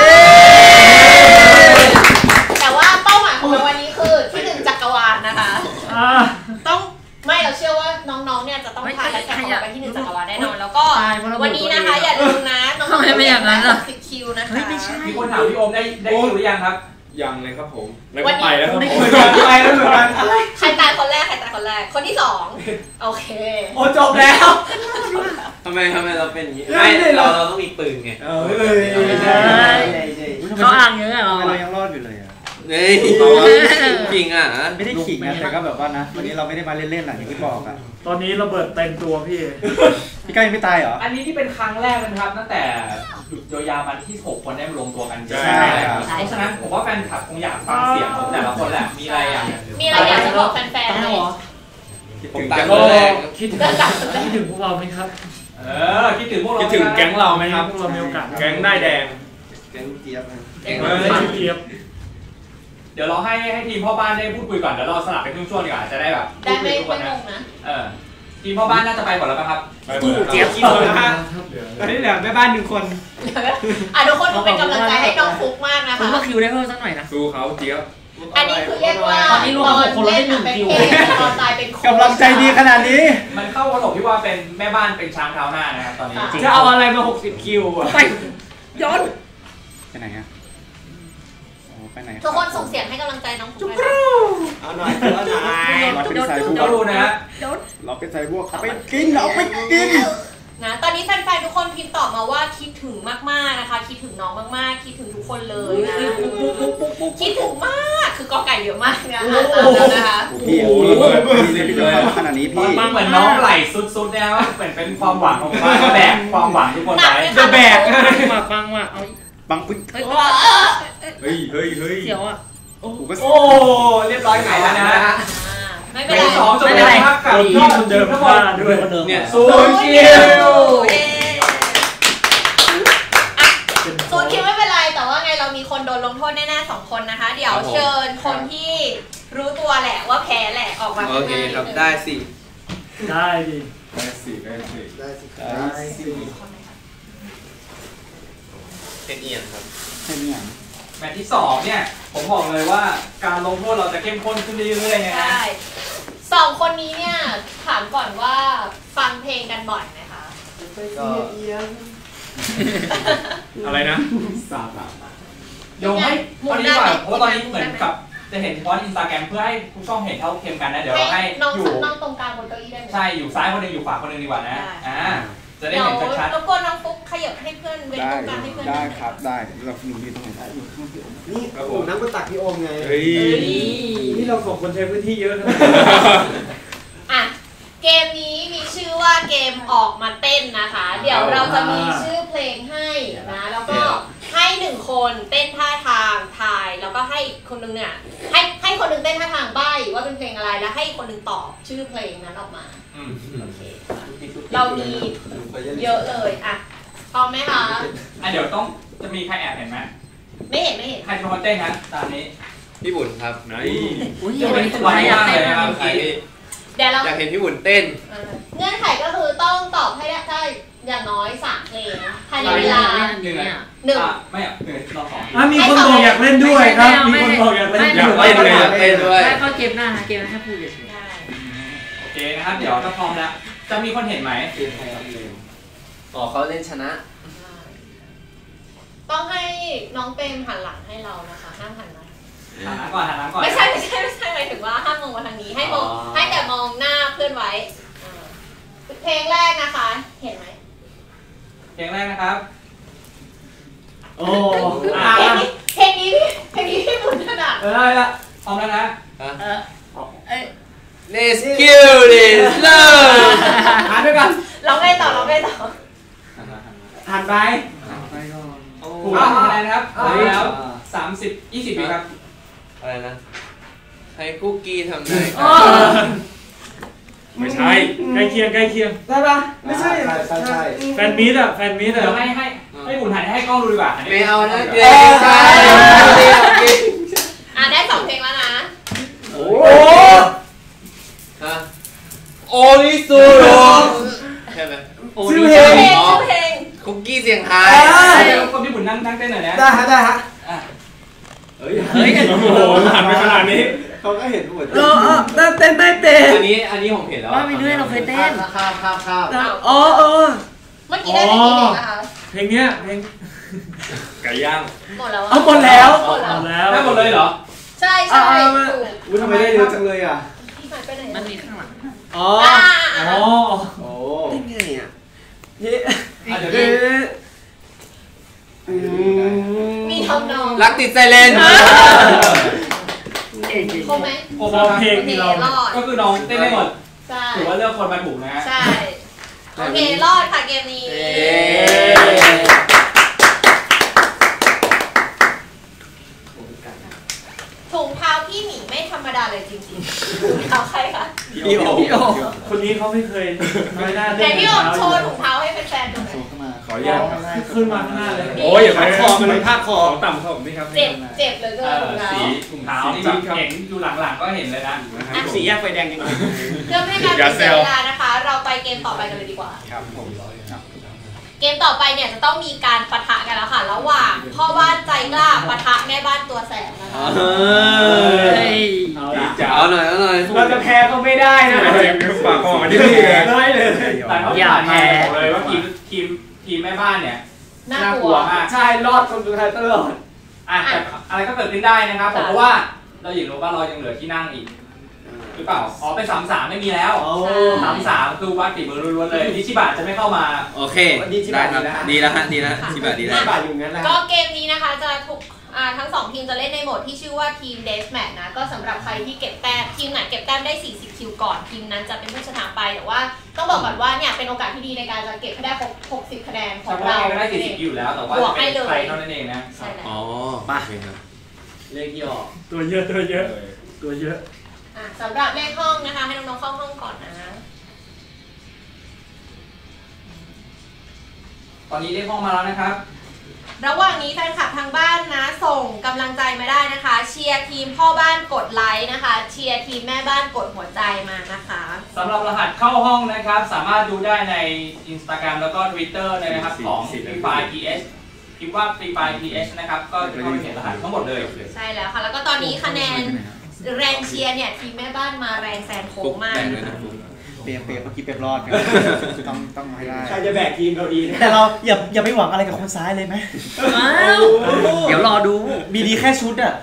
แต่ว่าเป้าหมายของเราวันนี้คือที่หนึ่งจักรวาลนะคะต้องไม่เราเชื่อว่าน้องๆเนี่ยจะต้องพาแฮชแท็กของเราไปที่หนึ่งจักรวาลแน่นอนแล้วก็วันนี้นะคะอย่าลืมนะน้องๆไม่อย่างนั้นหรอกสิบคิวนะคะมีคนถามพี่โอมได้ได้คิวหรือยังครับยังเลยครับผมแล้วก็ไปแล้วครับผมไปแล้วเหมือนกันใครตายคนแรกใครตายคนแรกคนที่สองโอเคโอ้จบแล้วทำไมทำไมเราเป็นอย่างนี้ไม่เราเราต้องมีปืนไงเออไม่ใช่เขาอ่างเยอะเราเรายังรอดอยู่เลยอ่ะเฮ้ยขิงอ่ะไม่ได้ขิงนะแต่ก็แบบว่านะวันนี้เราไม่ได้มาเล่นๆหลังอย่างที่บอกอ่ะตอนนี้ระเบิดเต็มตัวพี่พี่ก้ายังไม่ตายเหรออันนี้ที่เป็นครั้งแรกนะครับตั้งแต่หยุดยาวๆมาที่หกคนได้มารวมตัวกันใช่เพราะฉะนั้นผมว่าแฟนคลับคงอยากฟังเสียงของแต่ละคนแหละมีอะไรอย่างมีอะไรอยากจะบอกแฟนๆไหมผมตายคนแรกคิดถึงคิดถึงพวกเราไหมครับเออคิดถึงพวกเราคิดถึงแก๊งเราไหมครับพวกเรามีโอกาสแก๊งได้แดงแก๊งเจี๊ยบแก๊งเจี๊ยบเดี๋ยวเราให้ให้ทีมพ่อบ้านได้พูดคุยก่อนเดี๋ยวเราสลับเป็นช่วงๆดีกว่าจะได้แบบได้ไม่ไม่งงนะเออทีมพ่อบ้านน่าจะไปก่อนแล้วครับเจี๊ยบกี่คนนะตอนนี้เหลือแม่บ้านหนึ่งคนอ่ะทุกคนเป็นกำลังใจให้น้องฟุกมากนะคะฟุกก็คิวได้เพิ่มสักหน่อยนะสู้เขาเจี๊ยบอันนี้คือเรียกว่าตอนนี้รวมคนเล่นหนึ่งคิวตอนตายเป็นกำลังใจดีขนาดนี้มันเข้าวันหกที่ว่าเป็นแม่บ้านเป็นช้างเท้าหน้านะครับตอนนี้จะเอาอะไรมาหกสิบคิวไปย้อนไปไหนฮะไปไหนทุกคนส่งเสียงให้กำลังใจน้องฟุกเลยเอาหน่อยเอาหน่อยเราเป็นสายพวกดูนะเราเป็นสายพวกไปกินเราไปกินนะตอนนี้แฟนๆทุกคนพิมพ์ตอบมาว่าคิดถึงมากๆนะคะคิดถึงน้องมากๆคิดถึงทุกคนเลยนะคิดถึงมากคือกอไก่เยอะมากนะคะพี่พี่พี่ขนาดนี้พี่เหมือนน้องไหลสุดๆเนี่ยว่าเป็นเป็นความหวังของบ้านแบกความหวังทุกคนไปจะแบกมาฟังว่าเอาบังปึ๊กเฮ้ยเฮ้ยเฮ้ยเสียวอ่ะโอ้เรียบร้อยไงแล้วนะฮะไม่เป็นไรสองจบแล้วครับกับยอดคนเดิมทั้งหมดด้วยเนี่ยศูนย์คิวศูนย์คิวไม่เป็นไรแต่ว่าไงเรามีคนโดนลงโทษแน่ๆสองคนนะคะเดี๋ยวเชิญคนที่รู้ตัวแหละว่าแพ้แหละออกมาโอเคครับได้สิได้ดิได้สิได้สิได้สิได้สิเป็นเอียนครับเป็นเอียนแมตช์ที่สองเนี่ยผมบอกเลยว่าการลงโทษเราจะเข้มข้นขึ้นเรื่อยๆนะใช่สองคนนี้เนี่ยถามก่อนว่าฟังเพลงกันบ่อยไหมคะก็อะไรนะสาบเดี๋ยวให้ตอนนี้ก่อนเพราะตอนนี้เหมือนกับจะเห็นเฉพาะอินสตาแกรมเพื่อให้ผู้ช่องเห็นเท่าเทียมกันนะเดี๋ยวเราให้อยู่น้องตรงกลางบนเก้าอี้ได้ไหมใช่อยู่ซ้ายคนนึงอยู่ขวาคนนึงดีกว่านะอ่าจะได้เห็นชัดๆรบกวนน้องฟุ๊กขยับให้เพื่อนเว้นตรงกลางให้เพื่อนได้ครับได้เราอยู่ที่ตรงไหนได้อยู่ข้างพี่โอมนี่ผมนั่งบนตักพี่โอมไงนี่เราสองคนใช้พื้นที่เยอะนะอ่ะเกมนี้มีชื่อว่าเกมออกมาเต้นนะคะเดี๋ยวเราจะมีชื่อเพลงให้นะแล้วก็ให้หนึ่งคนเต้นท่าทางทายแล้วก็ให้คนนึงเนี่ยให้ให้คนนึงเต้นท่าทางใบ้ว่าเป็นเพลงอะไรแล้วให้คนนึงตอบชื่อเพลงนั้นออกมาโอเคเรามีเยอะเลยอ่ะพร้อมไหมคะอ่ะเดี๋ยวต้องจะมีใครแอบเห็นไหมไม่เห็นไม่เห็นใครเป็นคนเต้นนะตอนนี้พี่บุญครับไหนอุ้ยไม่สบายมากเลยครับเดี๋ยวเราอยากเห็นพี่บุญเต้นเงื่อนไขก็คือต้องตอบให้ได้อย่างน้อยสามเพลงภายในเวลาหนึ่งหนึ่งไม่อ่ะหนึ่งรอบสองอ่ะมีคนบอกอยากเล่นด้วยครับมีคนบอกอยากเล่นอยากเล่นด้วยอยากเล่นด้วยไม่ก็เกมหน้าเกมหน้าพูดเฉยๆโอเคนะครับเดี๋ยวถ้าพร้อมแล้วจะมีคนเห็นไหมเกมใครครับอ๋อเขาเล่นชนะต้องให้น้องเปมหันหลังให้เรานะคะห้ามหันมาหันหลังก่อนหันหลังก่อนไม่ใช่ไม่ใช่ไม่ใช่หมายถึงว่าห้ามมองมาทางนี้ให้มองให้แต่มองหน้าเพื่อนไว้เพลงแรกนะคะเห็นไหมเพลงแรกนะครับโอ้เพลงนี้เพลงนี้พี่บุญถนัดเออได้ละพร้อมแล้วนะเออเอ้ Let's kill this love หันไปก่อนร้องไงต่อร้องไงต่อหันไปไปก่อนโอ้โหอะไรนะครับแล้วสามสิบยี่สิบปีครับอะไรนะให้คุกกี้ทำได้ไม่ใช่ใกล้เคียงใกล้เคียงได้ปะไม่ใช่ใช่ใช่แฟนมีดอะแฟนมีดอะเดี๋ยวให้ให้ให้บุญถ่ายให้กล้องดูดีกว่าไม่เอานะเกมอ่ะได้สองเพลงแล้วนะฮะโอริซูโรใช่ไหมชื่อเพลงชื่อเพลงคุกกี้เสียงไทยคนญี่ปุ่นนั่งนั่งเต้นหน่อยนะได้ฮะได้ฮะเฮ้ยเฮ้ยโอ้โหผ่านไปขนาดนี้เขาก็เห็นหมดเออเต้นไม่เป็นอันนี้อันนี้ผมเห็นแล้วว่ามีด้วยเราเคยเต้นข้าวข้าวข้าวอ๋อเออเมื่อกี้ได้ไปกี่เพลงนะคะเพลงเนี้ยเพลงไก่ย่างหมดแล้วเอาหมดแล้วหมดแล้วได้หมดเลยเหรอใช่ใช่อุ้ยทำไมได้เยอะจังเลยอ่ะมันมีข้างหลังอ๋ออ๋อโอ้ยังไงอ่ะเฮ้ยมีทำนองรักติดไซเลนครบไหมครบเพลงที่เราก็คือน้องเต้นได้หมดถือว่าเลือกคนมาถูกนะใช่โอเครอดค่ะเกมนี้ถุงเท้าพี่หมีไม่ธรรมดาเลยจริงๆถุงเท้าใครคะพี่โอพี่โอคนนี้เขาไม่เคยไม่ได้แต่พี่โอโชว์ถุงเท้าให้แฟนๆดูหน่อยขออนุญาตขึ้นมาข้างหน้าเลยโอ้ยอย่าไปคอมันภาคคอต่ำผมนี่ครับเจ็บเจ็บเลยก็ถุงเท้าถุงเท้าที่แบบเห็นอยู่หลังๆก็เห็นเลยนะสีแยกไฟแดงยังไงเพื่อไม่ให้การเสียเวลานะคะเราไปเกมต่อไปกันเลยดีกว่าครับผมเกมต่อไปเนี่ยจะต้องมีการปะทะกันแล้วค่ะระหว่างพ่อบ้านใจกล้าปะทะแม่บ้านตัวแสบนะคะเฮ้ยเอาหน่อยเอาหน่อยเราจะแพ้ก็ไม่ได้นะฝากของมาที่นี่เลยได้เลยแต่เขาผ่านมาบอกเลยว่าทีมทีมทีมแม่บ้านเนี่ยน่ากลัวมากใช่รอดคนสุดท้ายตลอดอ่ะแต่อะไรก็เกิดขึ้นได้นะครับเพราะว่าเราหญิงรู้ว่าเรายังเหลือที่นั่งอีกหรือเปล่าอ๋อเป็นสามสามไม่มีแล้วสามสามคือวัดฝีมือล้วนๆเลยนิชิบะจะไม่เข้ามาโอเคได้ครับดีแล้วฮะดีแล้วนิชิบะดีแล้วนิชิบะอยู่งั้นแหละก็เกมนี้นะคะจะถูกทั้งสองทีมจะเล่นในโหมดที่ชื่อว่าทีมเดสแมทนะก็สำหรับใครที่เก็บแต้มทีมไหนเก็บแต้มได้สี่สิบคิวก่อนทีมนั้นจะเป็นผู้ชนะไปแต่ว่าต้องบอกก่อนว่าเนี่ยเป็นโอกาสที่ดีในการจะเก็บให้ได้ครบหกสิบคะแนนของเราได้สี่สิบคิวแล้วแต่ว่าจะเป็นใครเท่านั้นเองนะใช่แล้วอ๋อป่ะเลขย่อตัวเยอะตัวเยอะตัวเยอะอ่ะสำหรับเลขห้องนะคะให้น้องๆเข้าห้องก่อนนะตอนนี้เลขห้องมาแล้วนะครับระหว่างนี้แฟนคลับทางบ้านนะส่งกำลังใจมาได้นะคะเชียร์ทีมพ่อบ้านกดไลค์นะคะเชียร์ทีมแม่บ้านกดหัวใจมานะคะสำหรับรหัสเข้าห้องนะครับสามารถดูได้ใน Instagram แล้วก็ Twitter เลยนะครับของ Free Fire พี เอช พิมพ์ว่า Free Fire พี เอช นะครับก็จะเข้าไปเห็นรหัสทั้งหมดเลยใช่แล้วค่ะแล้วก็ตอนนี้คะแนนแรงเชียร์เนี่ยทีมแม่บ้านมาแรงแซงโค้งมากเปรียบเปรียบเมื่อกี้เปรียบรอดกันต้องต้องให้ได้ใครจะแบกทีมเราดีแต่เราอย่าอย่าไปหวังอะไรกับคนซ้ายเลยไหมเดี๋ยวรอดูมีดีแค่ชุดอ่ะ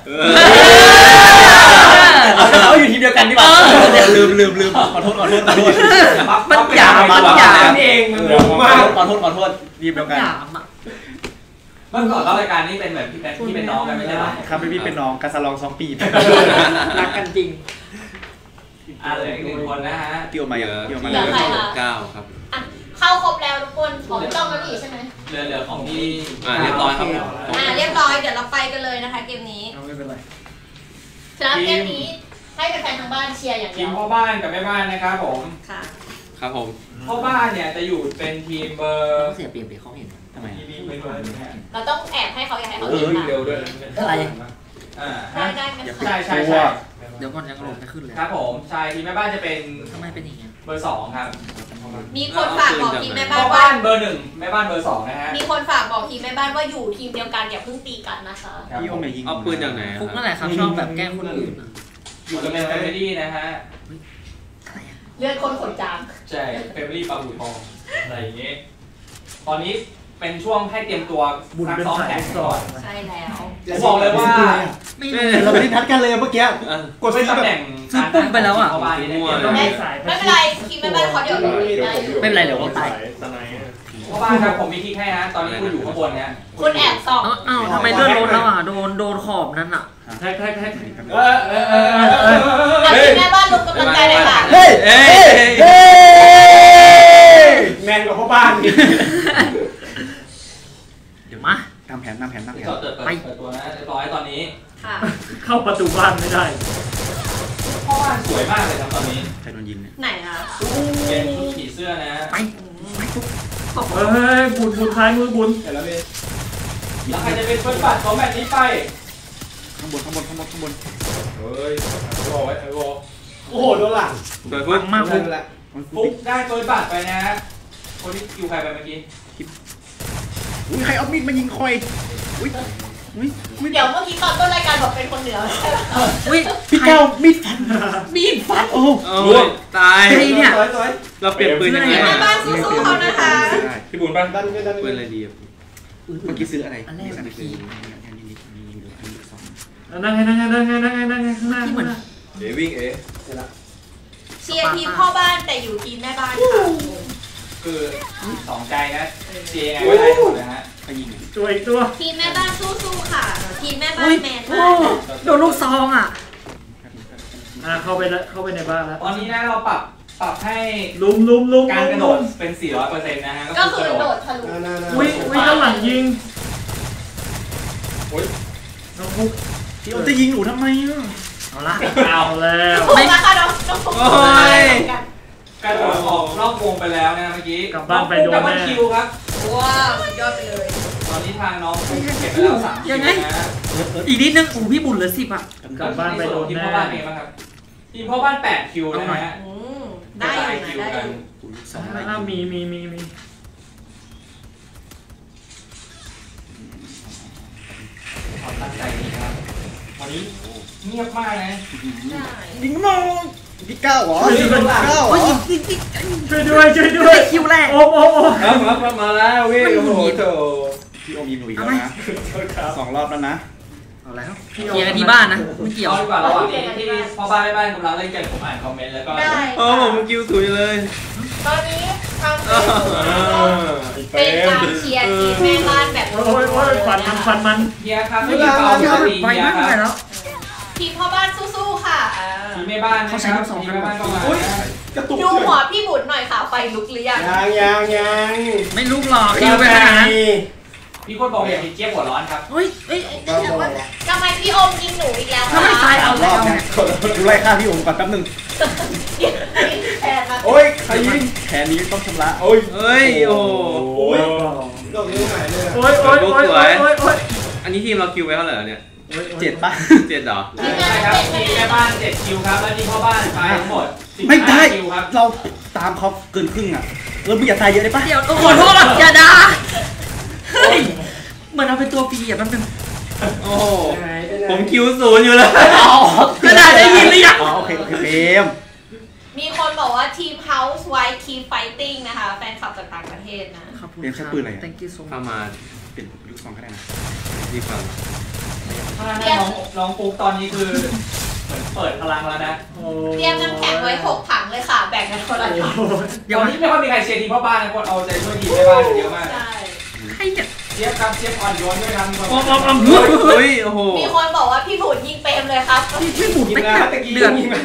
เขาอยู่ทีมเดียวกันดีกว่าลืมลืมลืมขอโทษขอโทษขอโทษมันหยาบมันหยาบเองมากขอโทษขอโทษทีมเดียวกันเมื่อก่อนเข้ารายการนี้เป็นแบบพี่เป็นพี่เป็นน้องกันไม่ใช่หรอครับเป็นพี่เป็นน้องกันสลองสองปีรักกันจริงอ่ะเหลืออีกหนึ่งคนนะฮะเกี่ยวมาอย่างเกี่ยวมาเก้าครับเข้าครบแล้วทุกคนของต้องมาดีใช่ไหมเหลือเหลือของพี่อ่าเรียบร้อยครับอ่าเรียบร้อยเดี๋ยวเราไปกันเลยนะคะเกมนี้ไม่เป็นไรสำหรับเกมนี้ให้แฟนๆทางบ้านเชียร์อย่างเดียวทีมพ่อบ้านกับแม่บ้านนะครับผมค่ะครับผมพ่อบ้านเนี่ยจะอยู่เป็นทีมเบอร์เสียเปลี่ยนไปเขาเห็นทำไมเราต้องแอบให้เขาอยากให้เขาเห็นเร็วด้วยอะไรอ่าได้ได้ใช่ใช่ใช่เดี๋ยวก่อนยังลงไม่ขึ้นเลยครับผมใช่ทีมแม่บ้านจะเป็นทำไมเป็นอย่างเงี้ยเบอร์สองครับมีคนฝากบอกทีมแม่บ้านว่าเบอร์หนึ่งแม่บ้านเบอร์สองนะฮะมีคนฝากบอกทีมแม่บ้านว่าอยู่ทีมเดียวกันอย่าเพิ่งตีกันนะคะพี่โอมยิงเอาปืนจากไหนฟุกนั่นแหละครับชอบแบบแกล้งคนอื่นอยู่กับเป็นแฟมิลี่นะฮะเลือดคนขนจามใช่แฟมิลี่ปลาบูทองอะไรอย่างเงี้ยตอนนี้เป็นช่วงให้เตรียมตัวซักซ้อมแผนก่อนใช่แล้วผมบอกเลยว่าเราไม่ได้นัดกันเลยเมื่อกี้กดซื้อตำแหน่งซื้อปุ่มไปแล้วอ่ะไม่เป็นไรทีมแม่บ้านเขาเดี๋ยวไม่เป็นไรเดี๋ยวเราตายเพราะว่าครับผมมีคลิกให้ฮะตอนนี้คุณอยู่ข้างบนเนี่ยคุณแอบส่องอ้าวทำไมเลื่อนรถแล้วอ่ะโดนโดนขอบนั่นอ่ะแท็กแท็กแท็กเออเออเออทีมแม่บ้านลุกกำลังใจเลยค่ะเฮ้ยเฮ้ยเฮ้ยแมนกว่าพ่อบ้านเดี๋ยวมาตามแผนตามแผนตามแผนไปเปิดตัวนะเรียบร้อยตอนนี้ค่ะเข้าประตูบ้านไม่ได้พ่อบ้านสวยมากเลยครับตอนนี้ใครโดนยิงเนี่ยไหนคะเป็นชุดผีเสื้อนะไปไปทุกเฮ้ยบุญบุญท้ายมือบุญเห็นแล้วพี่แล้วใครจะเป็นเฟิร์สบัตของแมตช์นี้ไปข้างบนข้างบนข้างบนข้างบนเฮ้ยโอ้ยโอ้โอ้โหโดนหลังเปิดฟุกมากฟุกละฟุกได้ตัวบัตรไปนะฮะคนที่คิวใครไปเมื่อกี้อุ้ยใครเอามีดมายิงคอยอุ้ยอุ้ยเดี๋ยวเมื่อกี้ตอนต้นรายการบอกเป็นคนเหนือใช่ไหมอุ้ยพี่เก้ามีดฟันมีดฟันโอ้ร่วงตายไอ้เนี่ยเราเปลี่ยนปืนยังไงแม่บ้านสู้ๆเขานะคะพี่บุญป่ะดันกันดันปืนอะไรดีอ่ะเมื่อกี้ซื้ออะไรอันแรกสัพี่นั่งไงนั่งไงนั่งไงนั่งไงนั่งไงข้างหน้าที่เหมือนเอ๋วิ่งเอ๋เชียร์ทีมพ่อบ้านแต่อยู่ทีมแม่บ้านค่ะคือสองใจนะเชียร์ยังไงก็ได้หมดนะฮะเขายิงตัวอีกตัวทีมแม่บ้านสู้ๆค่ะ ทีมแม่บ้าอุ้นยแมนโอ้มากโดนลูกซองอ่ะอ่าเข้าไปแล้วเข้าไปในบ้านแล้วตอนนี้นะเราปรับปรับให้ลุมลุมลุมการกระโดลุดมเป็น สี่ร้อยเปอร์เซ็นต์ นะฮะก็คือโดดทะลุหน้าหน้าอุ้ยอุ้ยข้างหลังยิงน้องฟุกพี่โอจะยิงหนูทำไมอ่ะเอาละเอาแล้วไม่มาค่ะน้องน้องผมกระโดดออกนอกวงไปแล้วนะเมื่อกี้กลับบ้านคิวครับว้าวสุดยอดไปเลยตอนนี้ทางน้องเก็บไปแล้วสามคิวนะอีกนิดนึงอูพี่บุญเหลือสิบอ่ะกลับบ้านไปโดนทีมแน่พ่อบ้านเองป่ะครับทีมพ่อบ้านแปดคิวนะฮะอืมได้อยู่นะได้อยู่สองอ่ามีมีมีมีความตั้งใจนี้ครับวันนี้เงียบมากนะยิงน้องพี่เก้าเหรอพี่เก้าเหรอช่วยด้วยช่วยด้วยคิวแรกโอ้โอ้โอ้ครับครับมาแล้ววิ่งโอ้โหโถพี่โอมยิงหนูอีกแล้วนะสองรอบแล้วนะเอาแล้วเคลียร์กันที่บ้านนะไม่เกี่ยวเอาดีกว่าระหว่างนี้ที่พ่อบ้านแม่บ้านกำลังเล่นกันผมอ่านคอมเมนต์แล้วก็ได้โอ้ผมคิวสวยเลยตอนนี้ทางเป็นการเชียร์ทีมแม่บ้านแบบโอ้ยโอ้ยฟันมันฟันมันเฮียครับไม่มีเปล่าดีไปเฮียมากคไปรับแล้วทีมพ่อบ้านสู้ๆค่ะทีมแม่บ้านนะครับทีมแม่บ้านก็มากระตุกดูหัวพี่บุญหน่อยค่ะไฟลุกหรือยังยังยังยังไม่ลุกหรอกคิวไปขนาดนั้นพี่คนบอกอย่ามีเจี๊ยบหัวร้อนครับเฮ้ยเฮ้ยทำไมพี่อมยิงหนูอีกแล้วถ้าไม่ตายเอารแล้อวบนะดูไล่ฆ่าพี่โอมก่อนแป๊บนึงแทนมาโอ้ยใครยิงแผนนี้ต้องชำระโอ้ยเฮ้ยโอ้โอ้ยดอกนิ้วหายเลยโอ้ยโอ้ยโอ้ยโอ้ยโอ้ยโอ้ยอันนี้ทีมเราคิวไว้เท่าไหร่เนี่ยเจ็ดปะเจ็ดเหรอใช่ครับทีมแม่บ้านเจ็ดคิวครับแล้วทีมพ่อบ้านไปทั้งหมดสิบไม่ได้ห้าคิวครับเราตามเขาเกินครึ่งอ่ะเราไม่อยากตายเยอะได้ปะเดี๋ยวขอโทษอย่าด่าเฮ้ยเหมือนเอาเป็นตัวปีอ่ะมันเป็นโอ้ผมคิวศูนย์อยู่เลยกระดาษได้ยินหรือยังอ๋อโอเคโอเคเฟมมีคนบอกว่าทีม House White Keep Fighting นะคะ แฟนคลับจากต่างประเทศนะเฟมใช้ปืนอะไร thank you so เข้า much มาเปลี่ยนยุคสองก็ได้นะดีกว่าถ้าน้องน้องปุ๊กตอนนี้คือเหมือนเปิดพลังแล้วนะเตรียมน้ำแข็งไว้หกถังเลยค่ะ แบ่งกันคนละถังเดี๋ยวนี้ไม่ค่อยมีใครเชียร์ทีมพ่อบ้านนะคนเอาใจช่วยทีมแม่บ้านเยอะมากใช่ใครเนี่ยเชียร์ครับเชียร์อ่อนโยนด้วยครับมีคนออมออมออมเฮ้ยโอ้โหมีคนบอกว่าพี่บุญยิงเปรมเลยครับพี่บุญยิงไม่นะกัดตะกี้เดือดยิงนะ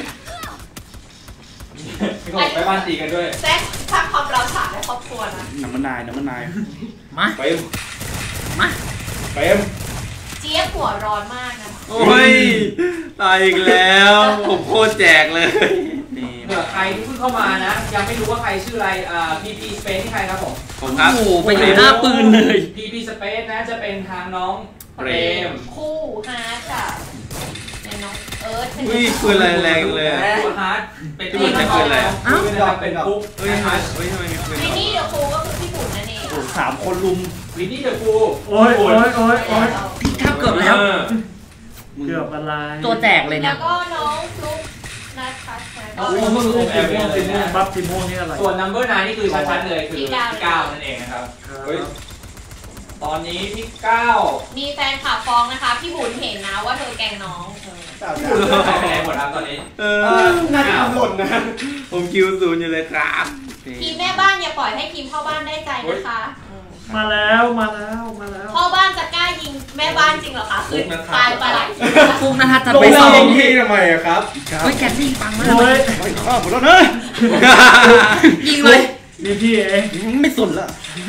มีคนแม่บ้านตีกันด้วยแจ็คสร้างความร้าวฉานในครอบครัวนะน้ำมันนายน้ำมันนายมาเฟมมาเฟมเจี๊ยบหัวร้อนมากนะโอ้ยตายอีกแล้วผมโคตรแจกเลยนี่เผื่อใครที่เพิ่งเข้ามานะ ยังไม่รู้ว่าใครชื่ออะไรอ่า พี พี Space นี่ใครครับผมผมครับโอ้โหไปอยู่หน้าปืนเลยพี พี Space นะจะเป็นทางน้องเปรมคู่ฮาร์ดค่ะในน้องเอิร์ธอุ้ยปืนอะไรแรงเลยอะและฮาร์ดเป็นพี่บุญใช้ปืนอะไรอะปืนนะครับเป็นปุ๊กเฮ้ยนะฮาร์ดเฮ้ยทำไมมีปืนไอ้นี่เดี๋ยวครูก็คือพี่บุญนั่นเองโอ้สามคนลุมวินนี่เดอะฟูโอ้ยโอ้ยโอ้ยโอ้ยพี่ก้าวเกือบแล้วเกือบอะไรตัวแตกเลยแล้เนี่วย ก็น้องฟลุ๊กนะคะนะโอ้โหมึงแอบเลยนะบัฟทีม่วงนี่อะไรส่วน number นายนี่คือชัดๆเลยคือพี่ก้าวนั่นเองนะครับเฮ้ยตอนนี้พี่ก้าวมีแฟนคลับฟ้องนะคะ พี่บุญเห็นนะว่าเธอแกล้งน้องเออสาวพี่จ้าบุญเลือกใครไปไหนหมดครับตอนนี้เอเอออน่าจะทำหล่นนะผมคิวศูนย์อยู่เลยครับทีมแม่บ้านอย่าปล่อยให้ทีมพ่อบ้านได้ใจนะคะอืมมาแล้วมาแล้วมาแล้วพ่อบ้านจะกล้ายิงแม่บ้านจริงเหรอคะคือตายไปหลายทีฟุกนะฮะจะลงไปไปสสออง งที่ทำไมอะครับเฮ้ยแกซี่ฟังมาโอ้ยไม่ข้าหมดแล้วนะยิงเลยนี่พี่เองไม่สนละ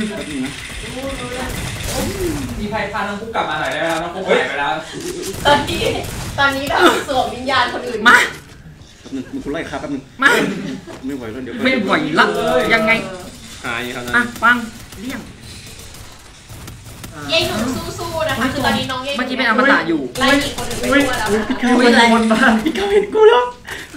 มีใครพาน้องปุ๊กกลับมาหน่อยได้ไหมครับน้องปุ๊กหายไปแล้วตอนนี้ตอนนี้แบบสวมวิญญาณคนอื่นมาแป๊บนึงมึงคุณไล่ครับแป๊บนึงมาไม่ไหวแล้วเดี๋ยวไม่ไหวละยังไงหายอยู่ครับอ่ะนะฟังเลี่ยงอเย้หนุ่มสู้ๆนะคะคือตอนนี้น้องเย้เมื่อกี้เป็นอมตะอยู่ไล่อีกคนหนึ่งไปทั่วแล้วพี่ก้าวเป็นคนบ้าพี่ก้าวเห็นกูแล้ว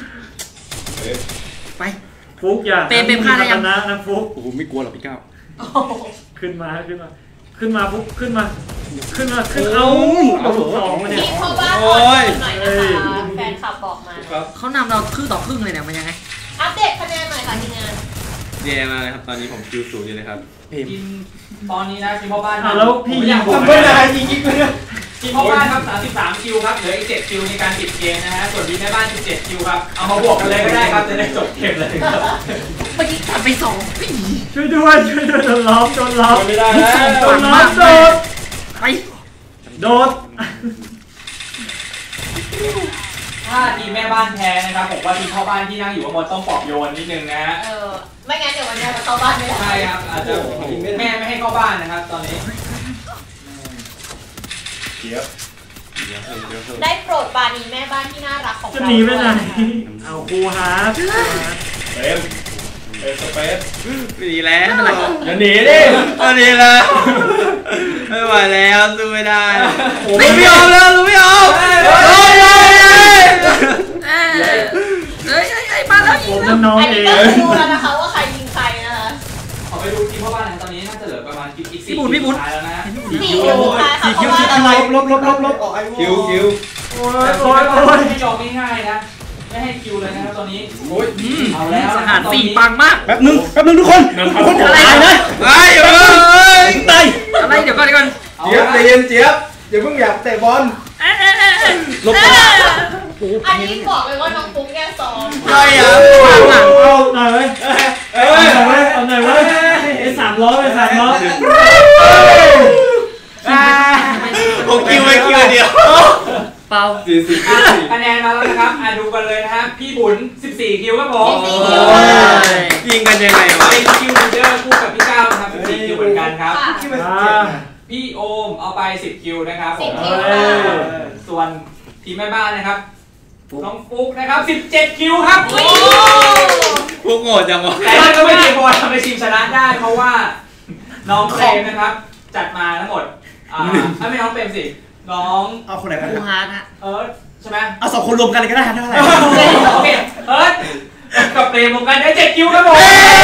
ไปฟุกอย่าเปมเปมฆ่าได้ยังนะนะฟุกโอ้โหไม่กลัวหรอกพี่ก้าวขึ้นมาขึ้นมาขึ้นมาฟุกขึ้นมาขึ้นมาขึ้นเอาโดนสองมาเนี่ยพี่เข้าบ้านก่อนหน่อยนะคะแฟนคลับบอกมาเขานำเราครึ่งต่อครึ่งเลยเนี่ยมันยังไงอัปเดตคะแนนหน่อยค่ะทีมงานแย่มากเลยครับตอนนี้ผมคิวศูนย์อยู่เลยครับทีมตอนนี้นะทีมพ่อบ้านแล้วพี่ยิงผมไม่ได้ยิงยิงไปเลยทีมพ่อบ้านครับสามสิบสามคิวครับเหลืออีกเจ็ดคิวในการปิดเกมนะฮะส่วนทีมแม่บ้านสิบเจ็ดคิวครับเอามาบวกกันเลยก็ได้ครับจะได้จบเกมเลยครับเมื่อกี้ตัดไปสองช่วยด้วยช่วยด้วยโดนล้อมโดนล้อมไม่ได้โดนล้อมโดนไปโดนถ้าทีมแม่บ้านแพ้นะครับผมว่าทีมพ่อบ้านที่นั่งอยู่ข้างบนต้องปลอบโยนนิดนึงนะฮะเออไม่งั้นเดี๋ยววันนี้เราเข้าบ้านไม่ได้ใช่ครับอาจจะแม่ไม่ให้เข้าบ้านนะครับตอนนี้เดี๋ยวได้โปรดปานีแม่บ้านที่น่ารักของเราจะหนีไปไหนเอาครูฮาร์ดเต็มเต็มสเปซหนีแล้วอย่าหนีดิเอาหนีแล้วไม่ไหวแล้วสู้ไม่ได้ไม่ยอมแล้วสู้ไม่ยอมเฮ้ยเฮ้ยเฮ้ยเฮ้ยเฮ้ยมาแล้วยิงแล้วอันนี้ก็รู้แล้วนะคะว่าใครยิงใครนะคะขอไปดูทีมพ่อบ้านนะตอนนี้น่าจะเหลือประมาณอีกสี่คิวท้ายแล้วนะสี่คิวท้ายค่ะเพราะว่าลบลบลบลบออกไอ้คิวคิวโอ้ยโอ้ยโอ้ยไม่ยอมง่ายๆนะไม่ให้คิวเลยนะครับตอนนี้โอ้ยเอาแล้วสถานสี่ปังมากแป๊บนึงแป๊บนึงทุกคนทุกคนอะไรนะไอ้เอ้ยตายอะไรเดี๋ยวก่อนเดี๋ยวก่อนเจี๊ยบใจเย็นเจี๊ยบอย่าเพิ่งอยากเตะบอลลบอันนี้บอกเลยว่าน้องปุ๊กแกซ้อมใช่อ่ะเอาหน่อยเว้ยเอาหน่อยเว้ยเอาหน่อยเว้ยไอ้สามล้อไอ้สามล้อโอ้คิวไอ้คิวเดียวเปล่าสี่สิบคะแนนมาแล้วนะครับอ่ะดูกันเลยนะฮะพี่บุญสิบสี่คิวครับผมยิงกันยังไงวะเป็นคิวเดอร์คู่กับพี่ก้าวนะครับสิบสี่คิวเหมือนกันครับพี่โอมเอาไปสิบคิวนะครับผมส่วนทีมแม่บ้านนะครับน้องฟุกนะครับสิบเจ็ดคิวครับฟุกโง่จังวะแต่ก็ไม่ได้บอลทำให้ทีมชนะได้เพราะว่าน้องเปรมนะครับจัดมาทั้งหมดอ่าไม่น้องเปรมสิน้องเอาคนไหนกันครูฮาร์ดฮะเอิร์ธใช่ไหมเอาสองคนรวมกันเลยก็ได้เท่าไหร่โอเคเอิร์ธกับเปรมรวมกันได้เจ็ดคิวครับผม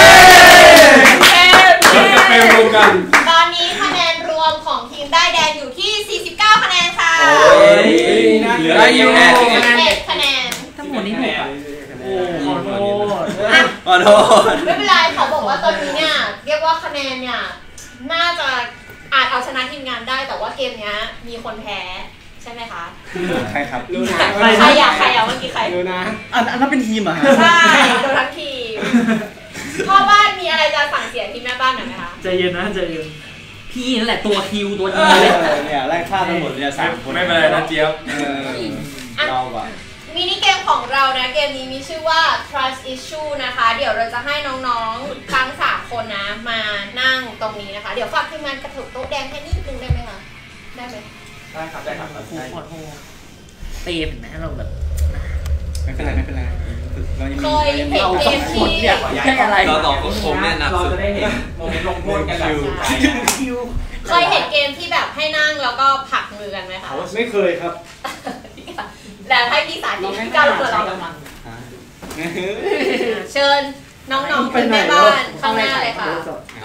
กับเปรมรวมกันตอนนี้คะแนนรวมของทีมได้แดงอยู่ที่สี่สิบเก้าคะแนนค่ะเหลืออยู่แค่สิบเอ็ดคะแนนทั้งหมดนี้หกอ่ะโอ้ขอโทษขอโทษไม่เป็นไรเขาบอกว่าตอนนี้เนี่ยเรียกว่าคะแนนเนี่ยน่าจะอาจเอาชนะทีมงานได้แต่ว่าเกมนี้มีคนแพ้ใช่ไหมคะใครครับรู้นะใครอยากใครเอาเมื่อกี้ใครรู้นะอันอันนั้นเป็นทีมอ่ะใช่โดนทั้งทีมพ่อบ้านมีอะไรจะสั่งเสียทีมแม่บ้านหน่อยไหมคะใจเย็นนะใจเย็นพี่นั่นแหละตัวคิวตัวยิงเลยเนี่ยไล่ฆ่าทั้งหมดเนี่ยสามคนไม่เป็นไรนะเจี๊ยบเราอะมินิเกมของเรานะเกมนี้มีชื่อว่า trust issue นะคะเดี๋ยวเราจะให้น้องๆทั้งสามคนนะมานั่งตรงนี้นะคะเดี๋ยวฝากทีมงานกระถุกโต๊ะแดงแค่นิดนึงได้ไหมคะได้ไหมได้ครับได้ครับครูขอโทษเปย์เป็นไหมเราแบบไม่เป็นไรไม่เป็นไรเคยเห็นเกมที่อะไรเราตอบผมแน่นอนเราจะได้เห็นโมเมนต์ลงโทษกันแบบเคยเห็นเกมที่แบบให้นั่งแล้วก็ผลักมือกันไหมคะไม่เคยครับแต่ให้พี่สาธิตพี่ก้าวเราเชิญน้องๆเป็นแม่บ้านข้างหน้าเลยค่ะ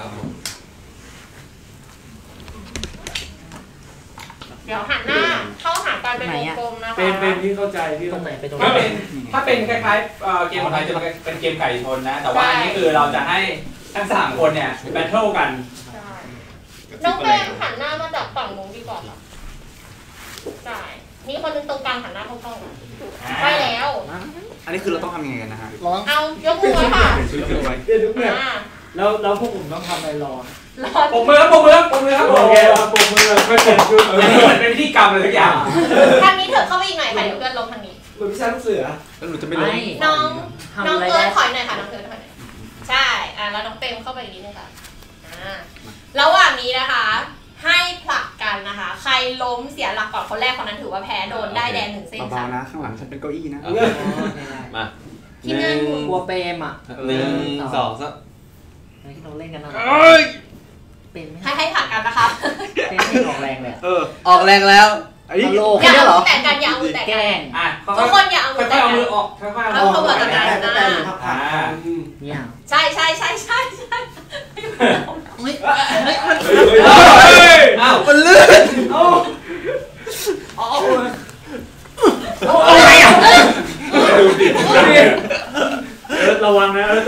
เดี๋ยวหันหน้าเข้าหากันเป็นวงกลมนะคะเป็นเป็นที่เข้าใจที่ตรงไหนไปตรงไหนถ้าเป็นถ้าเป็นคล้ายๆเกมของไทยจะเป็นเกมไก่ชนนะแต่ว่าอันนี้คือเราจะให้ทั้งสามคนเนี่ยแบทเทิลกันน้องเป้หันหน้ามาจากฝั่งนู้นดีกว่าใช่มีคนนึงตรงกลางหันหน้าเข้ากล้องใช่แล้วอันนี้คือเราต้องทำยังไงกันนะฮะเอายกมือไว้ค่ะเดี๋ยวทุกเนี่ยแล้วแล้วพวกผมต้องทำอะไรรอปมมือปมมือปมมือครับโอเคปมมือไม่เปลี่ยนชุดเหมือนเป็นพิธีกรรมเลยทุกอย่างทางนี้เถอะเข้าไปอีกหน่อยค่ะเดี๋ยวเพื่อนลงทางนี้เหมือนพี่ชายลูกเสือแล้วหนูจะไม่ลงน้องน้องเอิร์ธถอยหน่อยค่ะน้องเอิร์ธถอยหน่อยใช่อ่าแล้วน้องเปมเข้าไปอีกนิดนึงค่ะอ่าระหว่างนี้นะคะให้ผลักกันนะคะใครล้มเสียหลักก่อนคนแรกคนนั้นถือว่าแพ้โดนได้แดงหนึ่งเส้นค่ะเบาๆนะข้างหลังฉันเป็นเก้าอี้นะมาที่หนึ่งกลัวเปมอ่ะหนึ่งสองสักที่เราเล่นกันนะเป็นไหมให้ให้ผ่านกันนะคะเป็นไม่ออกแรงเลยเออออกแรงแล้วอันนี้โลอย่าเอามือแตะกันอย่าเอามือแตะแกกันล้งอ่ะทุกคนอย่าเอามืค่อแตะอยๆกัเอานมือออกค่อยๆเอาเอามือเข้ามากันอ่านะเนี่ยใช่ใช่ใช่ใช่ใช่เฮ้ยเฮ้ยมันอ้าวมันลื่นเอาเอาเอาอะไรอ่ะดูดิเอิร์ธระวังนะเอิร์ธ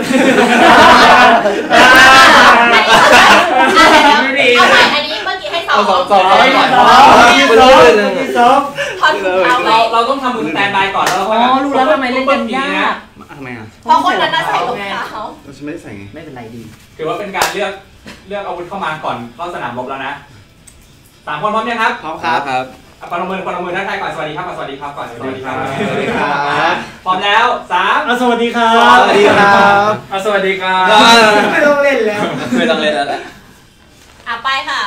เอาใหม่อันนี้เมื่อกี้ให้สองสองสองก่อนที่สองที่สองพอถูกเอาไว้เราเราต้องทำมือสแตนบายก่อนแล้วเราอ๋อรู้แล้วทำไมเล่นกันยากทำไมอ่ะเพราะคนนั้นน่ะใส่รองเท้าเราฉันไม่ได้ใส่ไงไม่เป็นไรดีถือว่าเป็นการเลือกเลือกอาวุธเข้ามาก่อนเข้าสนามรบแล้วนะสามคนพร้อมยังครับพร้อมครับครับอ่ะปนมือปนมือทักทายก่อนสวัสดีครับก่อนสวัสดีครับก่อนสวัสดีครับสวัสดีครับพร้อมแล้วสามอ่ะสวัสดีครับสวัสดีครับอ่ะสวัสดีครับไม่ต้องเล่นแล้วไม่ต้องเล่นแล้วแหละอ่ะไปค่ะ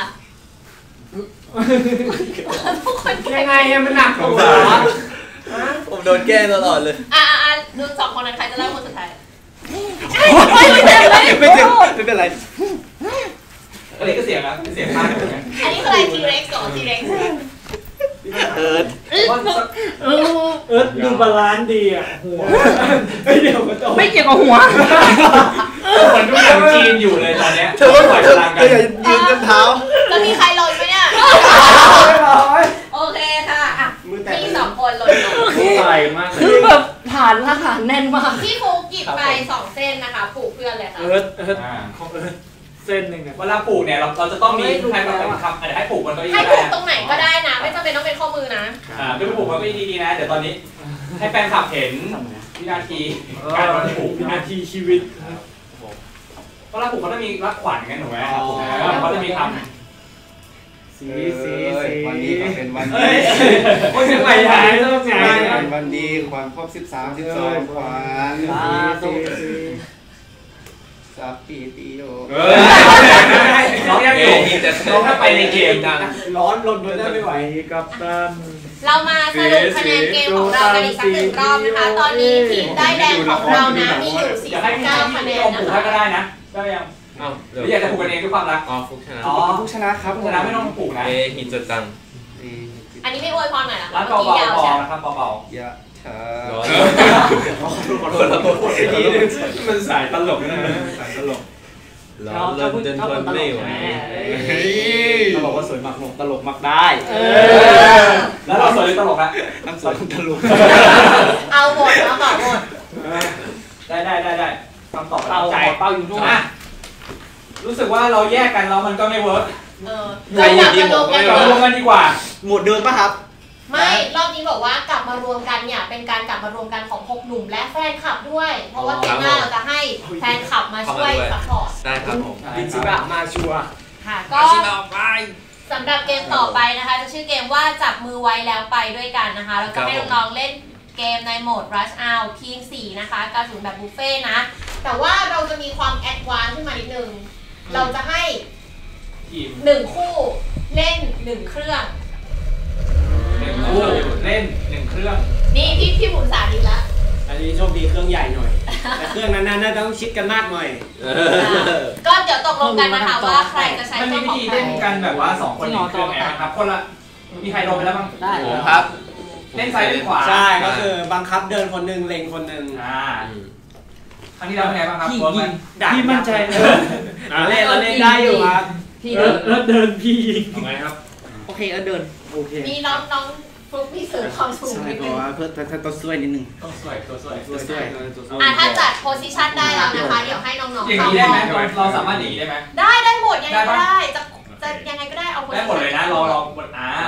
ทุกคนยังไงอะมันหนักหัวผมโดนแกล้งตลอดเลยอ่ะอ่ะอ่ะดูสองคนนั้นใครจะเริ่มคนสุดท้ายไม่เจ็บเลยไม่เจ็บไม่เป็นไรอันนี้ก็เสียงนะเสียงมากอันนี้คืออะไรทีเร็กซ์ก่อนทีเร็กซ์เอิร์ธว่าสักเอิร์ธดูบาลานซ์ดีอ่ะหัวเดี๋ยวมันต้องไม่เกี่ยวกับหัวคนทุกอย่างจีนอยู่เลยตอนเนี้ยเธอว่าปล่อยเธพอลังเธกัอน อย่ายืนจนเท้าจะมีใครหล่นไหมเนี่ยโอเคค่ะอ่ะมีสองคนหล่นลงใส่มากเลคือย แบบฐานละฐานแน่นมากพี่ฟุกหยิบไปสองเส้นนะคะผูกเพื่อนเลยค่ะเอิร์ธเอิร์ธของเอิร์ธเส้นหนึ่งอ่ะเวลาปลูกเนี่ยเราเราจะต้องมีใครมาเป็นคำอาจจะให้ปลูกบนเก้าอี้ให้ก็ผูได้กตรงไหนก็ได้นะ ไม่จำเป็นต้องเป็นข้อมือนะอ่าด้วยปลูกบนเก้าอี้ดีๆนะเดี๋ยวตอนนี้ให้แฟนคลับเห็นวินาทีการวันปลูกวินานะทีชีวิตเพราะเราปลูกเขาจะมีรักขวัญกันถูกไหมครับเขาจะมีคำสีสีสีวันนี้ก็เป็นวันเฮ้ดียโอ้ยเสียงใหม่ใหญ่ต้องไงเป็นวันดีขวัญครบสิบสามสิบสองขวัญสีสีสับปีติโอเฮ้ยน้องยังอยู่น้องถ้าไปในเกมดังร้อนลนได้ไม่ไหวกับตันเรามาสรุปคะแนนเกมของเรากันอีกสักหนึ่งรอบนะคะ ตอนนี้ทีมได้แดงของเรานะมีอยู่สี่อยากสิให้บพี่เก้าพี่คะแนลนองปนะลูกคะให้ก็ได้นะได้ยังอ้าวหรืออยากจะปลูกกันเองด้วยความรักอ๋อฟุกชนะอ๋อผู้ชนะครับชนะไม่ต้องปลูกนะเอหินจดตังอันนี้ไม่อวยพรหน่อยนะร้านเมื่อเบากี้ยาวๆพอใช่นะครับเบายะเธร้ออนขอโทษขอโทษขอโทษทีนึงมันสายตลกนะสายตลกร้อนเริ่มจนทนไม่ไหวเขาบอกว่าสวยมากหลงตลกมากได้ๆแล้วเราสวยหรือตลกอะน้ำสวยตลกเอาหมดเอาหมดหมดได้ได้ได้ได้คำตอบเป้าใจเป้าอยู่นู่นอ่ะรู้สึกว่าเราแยกกันแล้วมันก็ไม่เวิร์กเออเรากลับมารวมกันเรารวมกันดีกว่าหมวดเดิมป่ะครับไม่รอบนี้บอกว่ากลับมารวมกันเนี่ยเป็นการกลับมารวมกันของหกหนุ่มและแฟนคลับด้วย เพราะว่าเกมหน้าเราจะให้แฟนคลับมาช่วยซัพพอร์ตได้ครับผมบินจิบะมาชัวร์ค่ะก็สำหรับเกมต่อไปนะคะ จะชื่อเกมว่าจับมือไว้แล้วไปด้วยกันนะคะ เราจะให้น้องๆเล่นเกมในโหมด Rush Out ทีมสี่นะคะกระสุนแบบบุฟเฟ่นะ แต่ว่าเราจะมีความแอดวานซ์ขึ้นมานิดนึง เราจะให้ทีมหนึ่งคู่เล่นหนึ่งเครื่องหนึ่งคู่เล่นหนึ่งเครื่องนี่พี่พี่หมุนสาธิตละอันนี้โชคดีเครื่องใหญ่หน่อย แต่เครื่องนั้นน่าจะต้องชิดกันมากหน่อยก็เดี๋ยวตกลงกันนะคะว่าใครจะใช้มันเคมีรื่องวิของใครธีเล่นกันแบบว่าสองคนหนึ่งเครื่องไงครับคนละมีใครลงไปแล้วบ้างได้ผมครับเล่นซ้ายเล่นขวาใช่ ก็คือบังคับเดินคนหนึ่งเล็งคนหนึ่งอ่าครั้งที่แล้วเป็นไงบ้างครับพี่เวิร์กไหมยิงพี่มั่นใจเลยเราเล่นเราเล่นได้อยู่ครับพี่เอิเดิร์ธนเอิร์ธเดินพี่ยิงทำไมครับโอเคเอิร์ธเดินโอเคมีน้องน้องฟลุ๊กมีเสริมความสูงใช่นิดเพนึราะงว่าเพื่อเพื่อต้องช่วยนิดนึงต้องสวยตัวสวยตัวช่วยอ่ะถ้าจัดโพสิชันได้แล้วนะคะ เดี๋ยวให้น้องๆอย่างเข้านี้ได้ไหมรอบเราสามารถอย่างนี้ได้ไหมได้ได้หมดยังไงก็ได้จะจะยังไงก็ได้เอาได้หมดเลยนะเราเราบนอ่า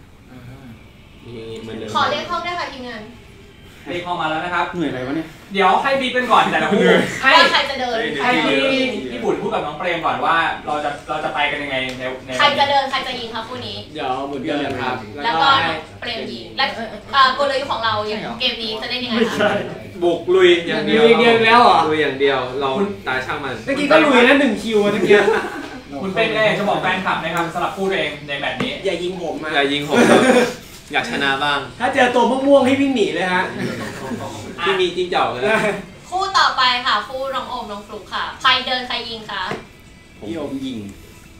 เหมือนเดิมขอเรียกห้องได้ค่ะทีมงานเรียกเข้ามาแล้วนะครับเหนื่อยอะไรวะเนี่ยเดี๋ยวให้บีบเป็นก่อนแต่ละคู่ให้ว่าใครจะเดินใครให้จะพี่ยิงพี่บุญพูดกับน้องเปรมก่อนว่าเราจะเราจะไปกันยังไงในในใครจะเดินใครจะยิงครับคู่นี้เดี๋ยวหมุนเดินครับแล้วก็เปรมยิงและเอ่อกลยุทธ์ของเราอย่างเกมนี้จะเล่นยังไงไม่คะใช่บุกลุยอย่างเดียวลุยอย่างเดียวแล้วเหรอลุยอย่างเดียว เราตายช่างมันเมื่อกี้ก็ลุยนะหนึ่งคิวเมื่อกี้คุณเป็นไงจะบอกแฟนคลับนะครับสำหรับคู่ตัวเองในแมตช์นี้อย่ายิงผมนะอย่ายิงผมครับอยากชนะบ้างถ้าเจอตัวม่วงๆให้วิ่งหนีเลยฮะที่มีจิ้งจอกเลยคู่ต่อไปค่ะคู่น้องโอมน้องฟลุ๊กค่ะ ใครเดินใครยิงคะพี่โอมยิง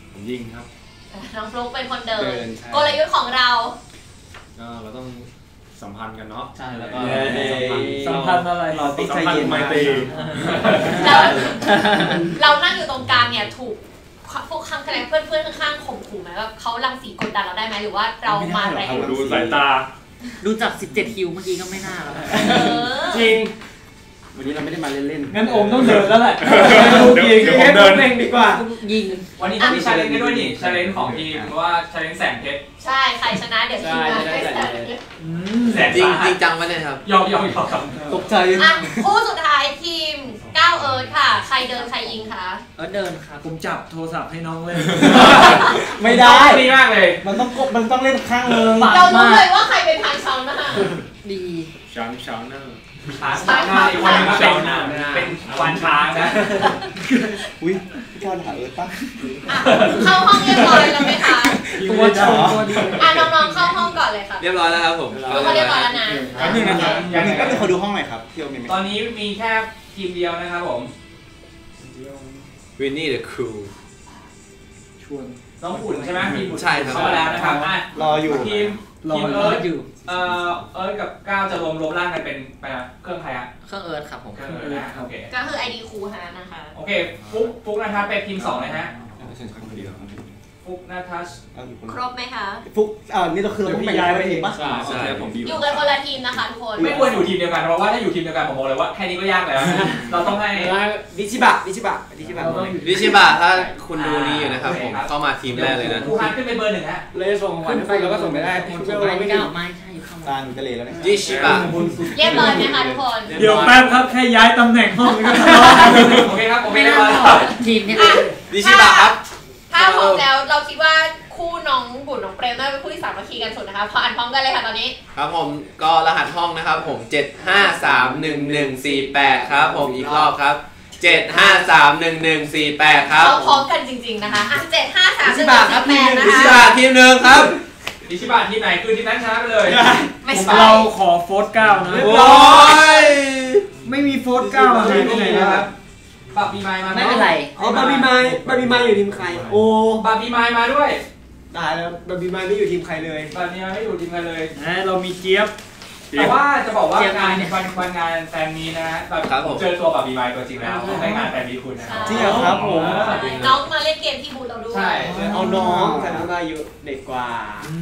ผมยิงครับน้องฟลุ๊กเป็นคนเดินกลยุทธ์ของเราก็เราต้องสัมพันธ์กันเนาะใช่แล้วก็สัมพันธ์อะไรเราต้องใจเย็นไมตรีแล้วเรานั่งอยู่ตรงกลางเนี่ยถูกพวกข้างคะแนนเพื่อนๆข้างๆข่มขู่ไหมว่าเขารังสีกดดันเราได้ไหมหรือว่าเรามาแรงดูสายตาดูจากสิบเจ็ดคิวเมื่อกี้ก็ไม่น่าแล้วจริงวันนี้เราไม่ได้มาเล่นๆงั้นโอมต้องเดินแล้วแหละเดี๋ยวผมเดินเองดีกว่ายิงวันนี้ต้องมีชาเลนจ์กันด้วยนี่ชาเลนจ์ของทีมเพราะว่าชาเลนจ์แสงเพชรใช่ใครชนะเดี๋ยวทีมมาได้แสงเพชรจริงจริงจังไหมเนี่ยครับยอมยอมยอมครับตกใจอ่ะคู่สุดท้ายทีมก้าวเอิร์ธค่ะใครเดินใครยิงคะเอิร์ธเดินค่ะผมจับโทรศัพท์ให้น้องเล่นไม่ได้ดีมากเลยมันต้องกบมันต้องเล่นข้างเลยเรารู้เลยว่าใครเป็นทางช้างนะคะดีช้างช้างหน้าช้างช้างหน้าอีกวันนึงก็เป็นเป็นวันช้างนะอุ้ยพี่ก้าวหาเอิร์ธป่ะเข้าห้องเรียบร้อยแล้วไหมคะตัวจออ่ะน้องๆเข้าห้องก่อนเลยค่ะเรียบร้อยแล้วครับผมเขาเรียบร้อยแล้วนะอย่างนึงนะครับอย่างนึงก็จะขอดูห้องหน่อยครับเที่ยวมีไหมตอนนี้มีแค่ทีมเดียวนะครับผมวินนี่เดอะครูชวนน้องอุ่นใช่ไหมทีมใช่ครับเข้ามาแล้วนะครับรออยู่ทีมทีมเอิร์ธอยู่เอ่อเอิร์ธกับก้าวจะรวมรวมร่างกันเป็นไปเครื่องใครอะเครื่องเอิร์ธครับผมเครื่องเอิร์ธนะโอเคก็คือไอดีครูฮะนะคะโอเคฟุ๊กฟุ๊กนะครับเป็นทีมสองเลยฮะฟุ๊กนาทัชครบไหมคะฟุ๊กอ่านี่เราคือเราต้องย้ายไปทีมป่ะใช่ผมอยู่กันคนละทีมนะคะทุกคนไม่ควรอยู่ทีมเดียวกันเพราะว่าถ้าอยู่ทีมเดียวกันผมบอกเลยว่าแค่นี้ก็ยากแล้วเราต้องให้ดิชิบะดิชิบะดิชิบะดิชิบะถ้าคุณดูนี้อยู่นะครับผมเข้ามาทีมแรกเลยนะครูฮันขึ้นเป็นเบอร์หนึ่งฮะเลยส่งวันไปแล้วก็ส่งไม่ได้คุณไม่ได้ไม่ใช่เข้าตาหนูจะเลแล้วนะดิชิบะเรียบร้อยไหมคะทุกคนเดี๋ยวแป๊บครับแค่ย้ายตำแหน่งห้องก็โอเคครับผมไม่ได้ทีมนี่ดิชิบะครับถ้าพร้อมแล้วเราคิดว่าคู่น้องบุญน้องเปรมน่าเป็นคู่ที่สามัคคีกันสุดนะคะพออ่านพร้อมกันเลยค่ะตอนนี้ครับผมก็รหัสห้องนะครับผมเจ็ดห้าสามหนึ่งหนึ่งสี่แปดครับผมอีกรอบครับเจ็ดห้าสามหนึ่งหนึ่งสี่แปดครับเราพร้อมกันจริงๆนะคะอ่ะเจ็ดห้าสามหนึ่งหนึ่งสี่แปดนะคะดิชิบะทีมหนึ่งครับดิชิบะทีมไหนคือทีมนั้นชนะไปเลยเราขอโฟร์เก้านะโอ้ยไม่มีโฟร์เก้าอะไรที่ไหนนะครับบาร์บี้ไมล์มาไม่เป็นไรอ๋อบาร์บี้ไมล์บาร์บี้ไมล์อยู่ทีมใครโอ้บาร์บี้ไมล์มาด้วยตายแล้วบาร์บี้ไมล์ไม่อยู่ทีมใครเลยบาร์บี้ไมล์ไม่อยู่ทีมใครเลยเรามีเจี๊ยบแต่ว่าจะบอกว่างานวันวันงานแฟนมีนะฮะแบบผมเจอตัวบาร์บี้ไมล์ตัวจริงแล้วในงานแฟนมีคุณนะครับจริงเหรอครับผมน้องมาเล่นเกมที่บูธเราด้วยใช่เอาน้องแต่น้องอายุเด็กกว่าน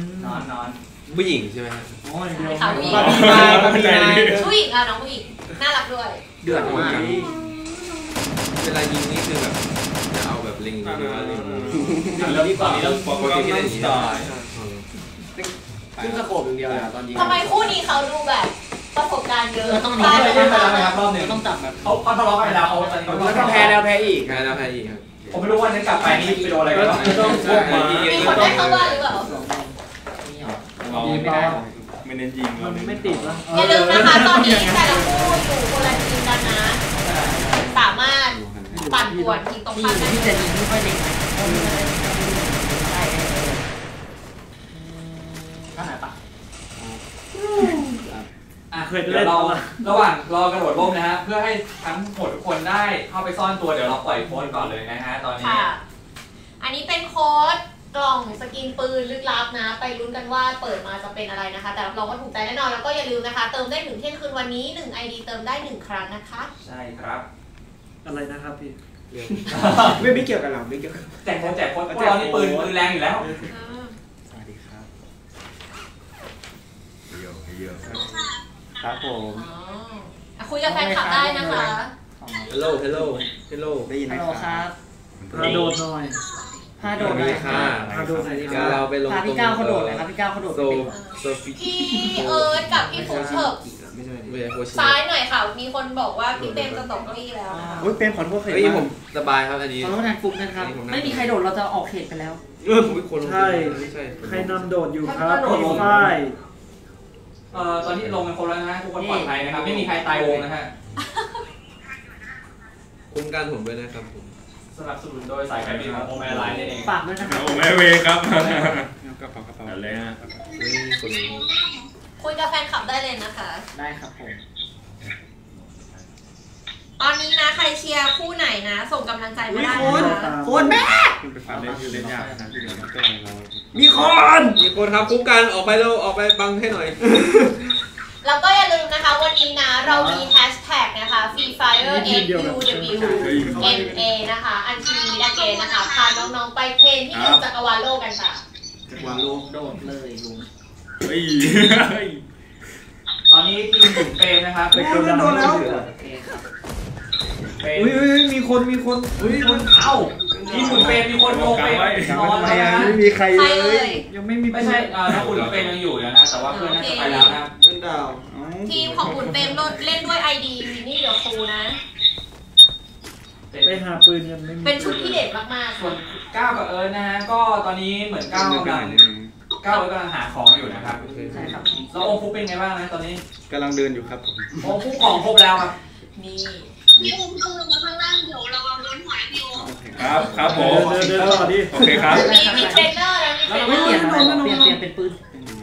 อนนอนผู้หญิงใช่ไหมครับอ๋อเดียวบาร์บี้ไมล์บาร์บี้ไมล์ผู้หญิงอ่ะน้องผู้หญิงน่ารักด้วยเดือดมากเวลายิงนี่คือแบบจะเอาแบบลิงหรือว่าลิงแล้วที่ตอนนี้เราปกติที่เล่นสไตล์ขึ้นสโคปอย่างเดียวเลยตอนยิงทำไมคู่นี้เขาดูแบบประสบการณ์เยอะต้องได้ไปเล่นไปแล้วนะครับรอบหนึ่งต้องจับแบบเขาเขาทะเลาะกันแล้วเขาตอนนี้แล้วก็แพ้แล้วแพ้อีกแพ้แล้วแพ้อีกครับผมไม่รู้ว่านั้นกลับไปนี่ไปโดนอะไรกันต้องพวกมามีคนได้เข้าบ้านหรือเปล่าไม่ได้ไม่เน้นยิงมันไม่ติดแล้วอย่าลืมนะคะตอนนี้แต่ละคู่อยู่คนละทีมกันนะสามารถปั่นป่วนทีมตรงข้ามได้ที่จะยิงไม่ค่อยเด็กข้างไหนปะอ่ะเดี๋ยวเราระหว่างรอกระโดดร่มนะฮะเพื่อให้ทั้งหมดทุกคนได้เข้าไปซ่อนตัวเดี๋ยวเราปล่อยโค้ดก่อนเลยนะฮะตอนนี้อันนี้เป็นโค้ดกล่องสกินปืนลึกลับนะไปลุ้นกันว่าเปิดมาจะเป็นอะไรนะคะแต่เราก็ถูกใจแน่นอนแล้วก็อย่าลืมนะคะเติมได้ถึงเที่ยงคืนวันนี้หนึ่ง ไอ ดี เติมได้หนึ่งครั้งนะคะใช่ครับอะไรนะครับพี่ไม่ไม่เกี่ยวกันหรอไม่เกี่ยวแจกโค้ดแจกโค้ดพวกเรานี่ปืนปืนแรงอยู่แล้วสวัสดีครับเยอะเยอะครับผมคุยกับแฟนคลับได้นะคะ Hello Hello Hello ได้ยินไหมครับพาโดดหน่อยพาโดดเลยค่ะพาโดดใส่ดีค่ะเราไปลงพาพี่ก้าวเขาโดดเลยครับพี่ก้าวเขาโดดโซโซฟีพี่เอิร์ธกับพี่ฟุ๊กเถิบซ้ายหน่อยค่ะมีคนบอกว่าพี่เปรมจะตกเก้าอี้แล้วโอ้ยเปรมขอโทษเลยผมสบายครับอันนี้ขอโทษแทนฟุ๊กนะครับไม่มีใครโดดเราจะออกเขตไปแล้วเออคนใช่ใครนำโดดอยู่ครับพี่ฝ้ายเอ่อตอนนี้ลงกันคนแล้วนะฮะทุกคนปลอดภัยนะครับไม่มีใครตายวงนะฮะคุ้มกันผมด้วยนะครับผมสนับสนุนโดยสายการบินของโอเมไลน์นั่นเองฝากด้วยนะครับโอเมเวครับกระเป๋ากระเป๋าอะไรฮะคุยกับแฟนคลับได้เลยนะคะได้ครับผมตอนนี้นะใครเชียร์คู่ไหนนะส่งกำลังใจมาได้นะคะโคนแม่คุณไปฟันเล่นคือเล่นยากนะที่เหลือมันก็เรามีคนมีคนครับคุ้มกันออกไปเร็วออกไปบังให้หน่อยแล้วก็อย่าลืมนะคะวันนี้นะเรามีแฮชแท็กนะคะ Free Fire เอฟ ยู ดับเบิลยู เอ็ม เอ นะคะ Until We Meet Again นะคะพาน้องๆไปเพลงที่หนึ่งจักรวาลโลกกันค่ะจักรวาลโลกโดดเลยลุงเฮ้ยตอนนี้ทีมหนุ่มเปรมนะครับไปโดนแล้วโอเคครับเปรมอุ้ยมีคนมีคนอุ้ยคนเอ้าทีมหนุ่มเปรมมีคนโกงไปนอนแล้วนะไม่มีใครใครเลเอ่ยยยังไม่มีไม่ใช่เอ่อน้องอุ่นเปรมยังอยู่นะแต่ว่าเพื่อนน่าจะไปแล้วนะครับเป็นดาวทีมของบุญเปรมเล่นด้วย ไอ ดี วินนี่เดอะฟูนะไปหาปืนกันไม่มีเป็นชุดที่เด็ดมากๆส่วนก้าวกับเอิร์ธนะฮะก็ตอนนี้เหมือนก้าวกำลังก้าวเอิร์ธกำลังหาของอยู่นะครับใช่ครับแล้วองค์ฟุกเป็นไงบ้างนะตอนนี้กำลังเดินอยู่ครับผมองค์ฟุกของครบแล้วครับนี่พี่อุ้มต้องลงมาข้างล่างเดี๋ยวระวังโดนหอยพี่อุ้มครับครับผมเดินเดินต่อดิโอเคครับมีมีเทรนเนอร์แล้วมีเทรนเนไม่อเปลี่ยนร์อะไรเปลี่ยนเปลี่ยนเป็นปืน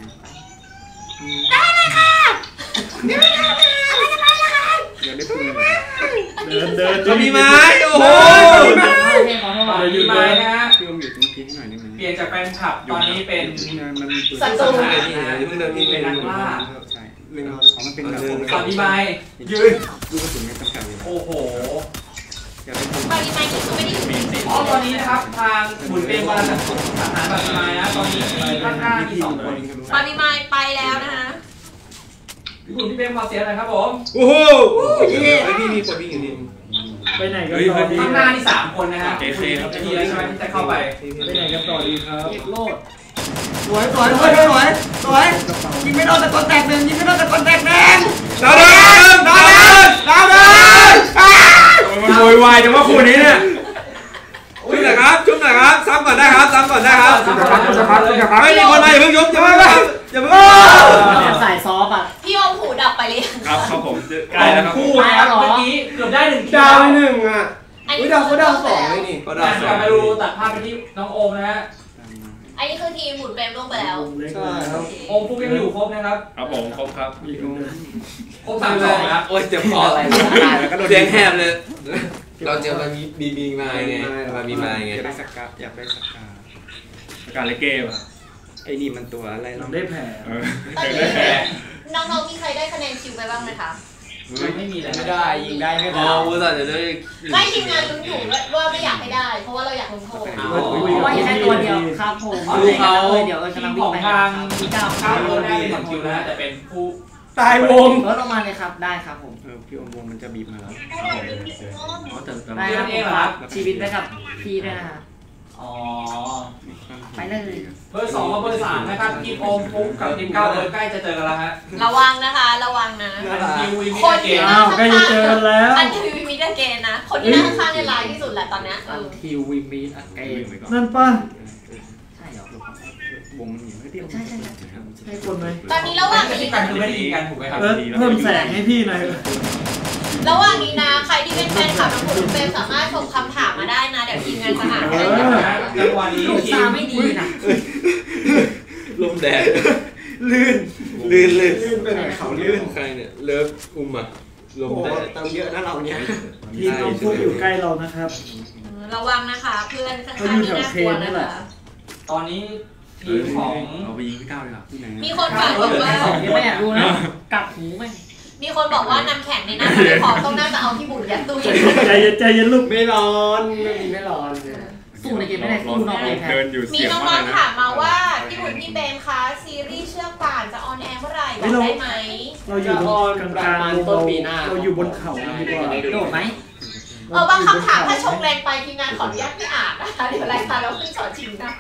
อยากได้ปืนเดินเดินก็มีไม้โอ้โหตอนนี้มานะฮะพี่อมอยู่ตรงนี้หน่อยได้ไหมเปลี่ยนจากแฟนคลับตอนนี้เป็นมันมีปืนศัตรูเพิ่งเดินนี่เป็นนักล่าใช่เรื่องของมันเป็นแบบตอนนี้ไม้ยืนลูกกระสุนไม่จำกัดเลยโอ้โหอยากได้ปืนบารีไมค์ที่คือไม่ได้อยู่ในอ๋อตอนนี้นะครับทางบุญเปรมกำลังจะสังหารแบบไม้นะตอนนี้ข้างหน้ามีสองคนบารีไมค์ไปแล้วนะคะพี่บุญพี่เปรมขอเสียงหน่อยครับผมโอ้โหพี่มีคนวิ่งอยู่นี่ไปไหนกันต่อดีข้างหน้านี่สามคนนะฮะทีแล้วใช่ไหมที่จะเข้าไปไปไหนกันต่อดีครับเก็บโลดสวยสวยสวยสวยสวยยิงไม่โดนตะกอนแตกหนึ่งยิงไม่โดนตะกอนแตกหนึ่งดาวเดินดาวเดินดาวเดินมันโวยวายจังว่าคู่นี้เนี่ยชุบหน่อยครับชุบหน่อยครับซ้ำก่อนได้ครับซ้ำก่อนได้ครับจะพักจะพักจะพักไม่มีคนมาอย่าเพิ่งยุบอย่าเพิ่งอย่าเพิ่งใส่ซอฟอ่ะพี่อมหูดับไปเลยครับครับผมใกล้แล้วครับคู่นะครับเมื่อกี้เกือบได้หนึ่งคิวดาวหนึ่งอ่ะอันอุ้นี้ยดาวเขาดาวสองเลยนี่ก็กได้ลับมาดูตัดภาพไปที่น้องโอมนะฮะอันนี้คือทีมบุญเปรมลงไปแล้วใช่ครับโอมฟุกยังอยู่ครบนะครับครับผมครบครับครบสามสองนะครับโอ้ยเจ็บคออะไรเสียงแหบเลยเราเจอมันมีบีบีมาไงมาบีมาไงอยากได้สกาอยากได้สกาการเล่นเกมอ่ะไอ้นี่มันตัวอะไรทำได้แผลเออตอนนี้น้องๆมีใครได้คะแนนคิวไปบ้างไหมคะไม่มีเลยไม่ได้ยิงได้ไม่อ๋ได้อวุ้นจะได้ไม่ทีมงานลุ้นอยู่ว่าไม่อยากให้ได้ เพราะว่าเราอยากลงโทษเพราะว่าแค่ตัวเดียวครับผมเดี๋ยวทีกำลัมงขวิ่อง งไปทางมีเก้าข้าวโรดได้เป็นหนึ่งคิวนะฮะแต่เป็นผู้ตายวงลดลงมาเลยครับได้ครับผมเออพี่อมวงมันจะบีบมาแล้วอ๋อแต่แต่ได้ครับชีวิตได้กับพี่ด้วยนะอ๋อไปเลยเบอร์สองกับเบอร์สามนะครับทีมโอมฟุกกับทีมเก้าเอิร์ธใกล้จะเจอกันแล้วฮะระวังนะคะระวังนะอันคิววีมิคนเกที่มนั่อ้าง วใกล้จะเจอกันแล้วอันทีวีมิดเกนนะ คนที่นั่งข้างในไลน์ที่สุดแหละตอนเนี้ยอันทิววิมีอเกมนั่นป่ะใช่เหรอวงมันอยู่ไม่เดียวใช่ใช่ใช่ให้คนไหมตอนนี้ระหว่างไม่นี้ใช่กันคือไม่ได้ยิงกันถูกไหมครับเออเพิ่มแสงให้พี่หน่อยระหว่างนี้นะใครที่เป็นแฟนคลับน้องบุญเปรมสามารถส่งคำถามมาได้นะเดี๋ยวทีมงานจะหาให้จังหวะนี้ลูกทีตาม ไม่ดีนะลมแดดลื่นลื่นลื่นลื่นไปไหนเขาลื่นใครเนี่ยเลิฟอุ้มอ่ะลมโอ้แดดเติมเยอะนะเราเนี่ยทีมน้องฟุกอยู่ใกล้เรานะครับระวังนะคะเพื่อนข้างๆนี่น่ากลัวนะคะตอนนี้ทีมของเราไปยิงพี่ก้าวดีกว่าที่ไหนมีคนฝากบอกว่าเดี๋ยวไม่อยากรู้นะกลับหูไหมมีคนบอกว่าน้ำแข็งในน้ำไม่พอต้องน่าจะเอาที่บุญยัดตู้เย็นใจเย็นใจเย็นลูกไม่ร้อนไม่มีไม่ร้อนสู้ในเกมไม่ได้สู้นอกเกมแทนเดินอยู่มีเสียงน้มากองเลยๆนะถามมาว่าพี่บุญพี่เบมคะซีรีส์เชือกป่านจะออนแอร์เมื่อไหร่บอกได้ไหมเราอยู่ตรงกลางๆต้นปีหน้าเราอยู่บนเขาดีกว่าโดดไหมเออบางคำถามถ้าชงแรงไปทีมงานขออนุญาตไม่อ่านนะคะเดี๋ยวรายการเราขึ้นสอนชิงนะ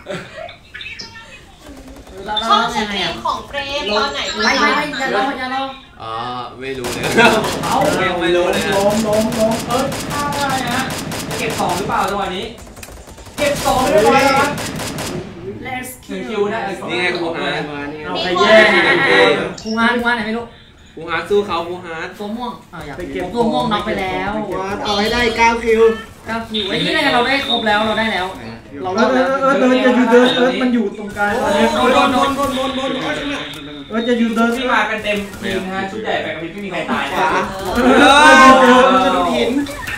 ชอบสตรีมของเฟรมตอนไหนไม่ไม่ไม่อย่ารออย่ารออ๋อไม่รู้เลยเอายังไม่รู้เลยนะลงลงลงเอิร์ธข้ามได้นะเก็บสองหรือเปล่าจังหวะนี้ เก็บสองเรียบร้อยแล้วครับหนึ่งคิวได้นี่ไงครูฮาร์ดเอาใครแย่งครูฮาร์ดครูฮาร์ดไหนไม่รู้ครูฮาร์ดสู้เขาครูฮาร์ดตัวม่วงอ่าอยากตัวม่วงน็อกไปแล้วเอาให้ได้เก้าคิวเก้าคิวไอ้นี่เราได้ครบแล้วเราได้แล้ว เราเออเออเออเดินจะอยู่เดินเออมันอยู่ตรงกลางตอนนี้โดนโดนโดนโดนโดนโดนเออจะอยู่เดินที่มากันเต็มทีมนะฮะชุดใหญ่ไปกับพี่ไม่มีใครตายนะขวาครับเออจะโดนหิน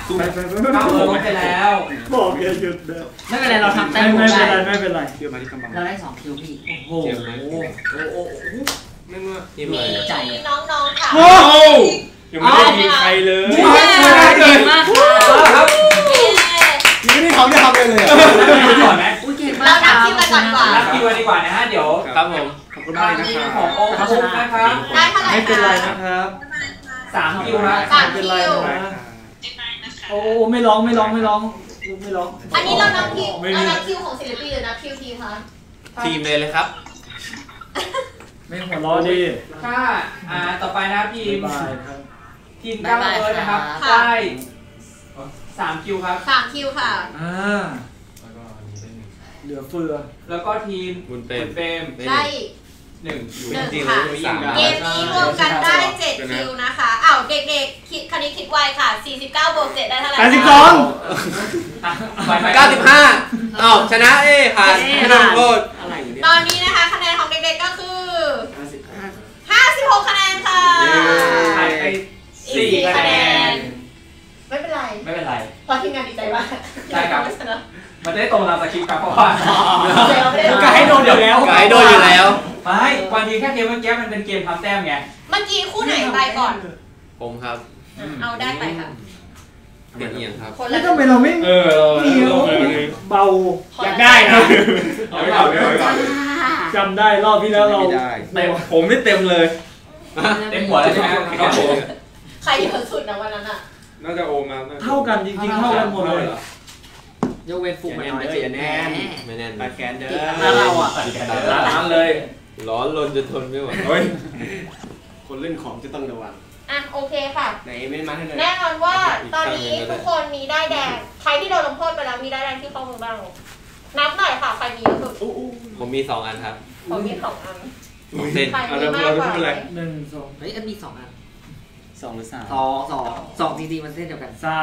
ไปไปไปเข้าเออลงไปแล้วบอกอย่าหยุดเด้อไม่เป็นไรเราทำแต้มไม่ได้เป็นไรไม่เป็นไรเดี๋ยวมาที่กำบังเราได้สองคิวพี่โอ้โหเจ็บไหมโอ้โหไม่เมื่อที่มีเลยใจน้องๆค่ะโอ้ยังไม่ได้ยิงใครเลยเก่งมากครับยังไม่ได้ทำได้ทำเลยเลยก่อนไหมอุ้ยเก่งมาเรากนับคิวกันก่อนดีกว่ารับคิวดีกว่านะฮะเดี๋ยวครับผมขอบคุณมากนะทีคมรับของโอ๊คบุ๊กนะครับได้เท่าไหร่ไม่เป็นไรคะนะครับสามคิวครับสามไม่เป็นคิไรวนะโอ้ไม่ร้องไม่ร้องไม่ร้องไม่ร้องอันนี้เรานับคิวเรานับคิวของศิลปินหรือนับคิวทีมคะทีมเลยเลยครับไม่หัวร้อนดิถ้าอ่าต่อไปนะครับทีมบายครับทีมเก้าเอิร์ธนะครับได้สามคิวครับสามคิวค่ะอ่าเหลือเฟือแล้วก็ทีมบุญเปรมเปรมได้หนึ่งหนึ่งจริงๆค่ะเลยสามเกมนี้รวมกันได้เจ็ดคิวนะคะอ้าวเด็กๆคิดคณิตคิดไวค่ะสี่สิบเก้าบวกเจ็ดได้เท่าไหร่แปดสิบสองเก้าสิบห้าอ้าวชนะเอ้ผ่านไม่ต้องโทษอะไรอยู่เนี่ยตอนนี้นะคะคะแนนของเด็กๆก็คือห้าสิบหกคะแนนค่ะหายไปอีกสี่สี่คะคะแนแนนน ไม่เป็นไรไม่เป็นไรเพราะทีมงานดีใจมากใช่ครับ มันจะได้ตรงตามสคริปต์ครับเพราะว่าก็ให้โดนอยู่แล้วไกด์โดนอยู่แล้วไม่วันนี้แค่เกมเมื่อกี้มันเป็นเกมทำแต้มไงเมื่อกี้คู่ไหนไปก่อนผมครับเอาได้ไปค่ะเด็กเอียงครับคนแล้ละวทำไมเราไม่เออเหนียวเบาอยากได้นะเอาไว้ก่อนเอาไว้ก่อนจำได้รอบที่แล้วเราไม่ได้เต็มผมนี่เต็มเลยเต็มหัวแล้วใช่ไหมครับผมใครเยอะสุดนะวันนั้นอ่ะน่าจะโอมนะเท่ากันจริงๆเท่ากันหมดเลยยกเว้นฟุกมาหน่อยอย่าแน่นไม่แน่นตัดแขนเด้อแล้วเราอ่ะร้านเลยร้อนรนจะทนไม่ไหวเฮ้ยคนเล่นของจะต้องระวังอ่ะโอเคค่ะไหนไม่มาให้เลยแน่นอนว่าตอนนี้ทุกคนมีได้ายแดง ใครที่โดนลงโทษไปแล้วมีได้ายแดงที่ข้อมือบ้าง นับหน่อยค่ะ ใครมีเยอะสุดผมมีสองอันครับผมมีสองอันเส้นใครมีมากกว่าไหมหนึ่งสองเฮ้ยอันมีสองอันสองหรือสามสองสองสองจริงๆมันเส้นเดียวกันสาม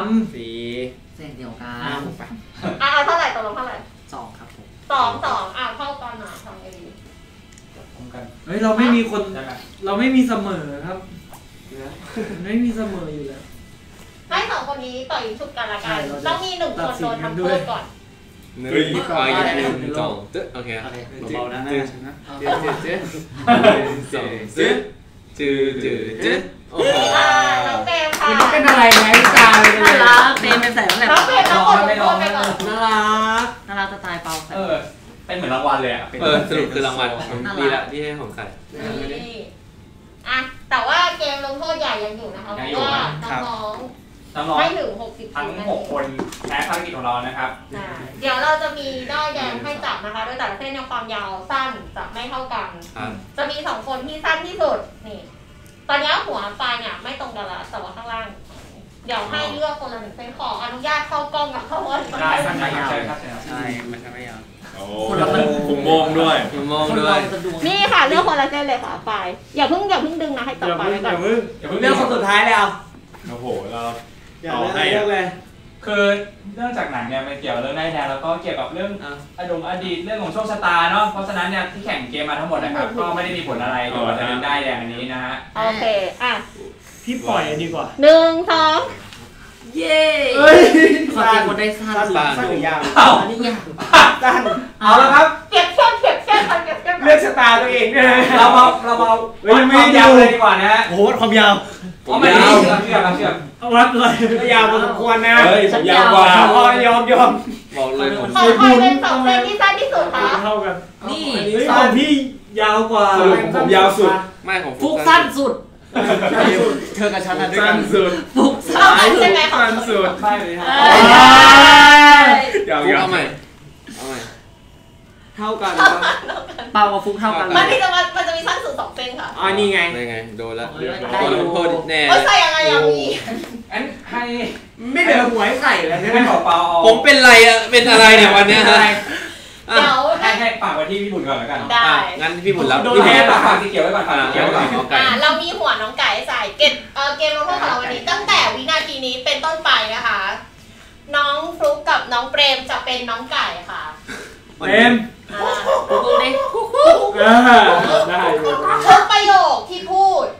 สี่เส้นเดียวกันอ่ะเอาเท่าไหร่ตกลงเท่าไหร่สองครับผมสองสองอ่ะเท่ากันนะทำไงดีเฮ้ยเราไม่มีคนใช่ไหมเราไม่มีเสมอครับไม่มีเสมออยู่แล้วให้สองคนนี้ต่อยิงฉุบกันละกันใช่เราจะต้องมีหนึ่งคนโดนทำโทษก่อนหนึ่งก่อนหนึ่งสองตึ๊ดโอเคโอเคเบาๆนะนะจืดจืดจืดสองจืดจืดจืดจืดโอ้โหอ่าน้องเปรมค่ะมันเป็นอะไรไหมตาเลยน่ารักเต็มเป็นใส่ตั้งแต่น้องเปรมน้องคนลงโทษไปก่อนน่ารักน่ารักจะตายเปล่าเออ เป็นเหมือนรางวัลเลยอ่ะเออสรุปคือรางวัลผมดีละที่ให้ผมใส่นี่อ่ะแต่ว่าเกมลงโทษใหญ่ยังอยู่นะคะเพยังอยู่ราะว่าครับน้องน้องๆไม่ถึงหกสิบๆทั้งคิวหกคนแพ้ภารกิจของเรานะครับอ่าเดี๋ยวเราจะมีด้ายแดงให้จับนะคะ โดยแต่ละเส้นเนี่ยความยาวสั้นจะไม่เท่ากันครับจะมีสองคนที่สั้นที่สุดนี่ ตอนนี้หัวปลายเนี่ยไม่ตรงกันละแต่ว่าข้างล่าง เดี๋ยวให้เลือกคนละหนึ่งเส้นขออนุญาตเข้ากล้องกับเข้าวันได้ครับได้ครับเชิญครับเชิญครับใช่มันทำไม่ยาวโอ้ผมมองด้วยผมมองคนด้วเรายจะดูนี่ค่ะเลือกคนละเส้นเลยค่ะปลายอย่าเพิ่งอย่าเพิ่งดึงนะให้จับอย่าปลายเพิ่งไว้อก่อนย่าเพิ่งอย่าเพิ่งเรื่องคนสุดท้ายเลยเอาโอ้โหเราอย่าเลือกเลยเลือกเลยคือเนื่องจากหนังเนี่ยมันเกี่ยวกับเรื่องได้แดงแล้วก็เกี่ยวกับเรื่องอ่ะอดีตอดีตเรื่องของโชคชะตาเนาะเพราะฉะนั้นเนี่ยที่แข่งเกมมาทั้งหมดนะครับก็ไม่ได้มีผลอะไรเกี่ยวกับเรื่องได้แดงอันนี้นะฮะโอเคอ่ะพี่ปล่อยดีกว่าหนึ่งสองเย้เฮ้ยขอเจอคนได้สั้นสั้นสุดสั้นหรือยาวอันนี้ยากสั้นเอาละครับเก็บเชือกเก็บเชือกกันเก็บเชือกเลือกชะตาตัวเองด้วยเรามาเรามาวัดความยาวเลยดีกว่านะฮะโอ้โหความยาวเอาไม่ได้เชือกเชือกเชือกวัดเลยยาวพอสมควรนะเฮ้ยผมยาวกว่าพอยอมยอมบอกเลยผมขอใครเป็นสองเส้นที่สั้นที่สุดคะเท่ากันนี่เฮ้ยของพี่ยาวกว่าสรุปผมยาวสุดไม่ของฟุกสั้นสุดเธอกับฉันนะด้วยสั้กัน นสุดฟุกเอาซ้ายใช่ไหมของสั้นสุดใช่เลยฮะยาวฟุกยาวเอาใหม่เอาใหม่เท่ากันเปล่ากับฟุกเท่ากันมันมีจะมันมันจะมีสั้นสุดสองเส้นค่ะอ๋อนี่ไงได้ไงโดนแล้วได้โดนอยู่ลงโทษแน่เออใส่ยังไงอ่ะมีงั้นให้ไม่เหลือหัวให้ใส่เลยใช่ไหมให้ขอเปาเอาผมเป็นไรอะเป็นอะไรเนี่ยวันเนี้ยฮะเดี๋ยวให้ให้ฝากไว้ที่พี่บุญก่อนแล้วกันได้อ่ะงั้นพี่บุญรับพี่ให้ฝากฝากสีเขียวไว้ก่อนฝากสีเขียวไว้ก่อนเอาไก่อ่าเรามีหัวน้องไก่ใส่เกมเอ่อเกมลงโทษของเราวันนี้ตั้งแต่วินาทีนี้เป็นต้นไปนะคะ น้องฟลุ๊กกับน้องเปรมจะเป็นน้องไก่ค่ะเต็มอ่าฟุกดิอ่าได้อยู่ทุกประโยคที่พูด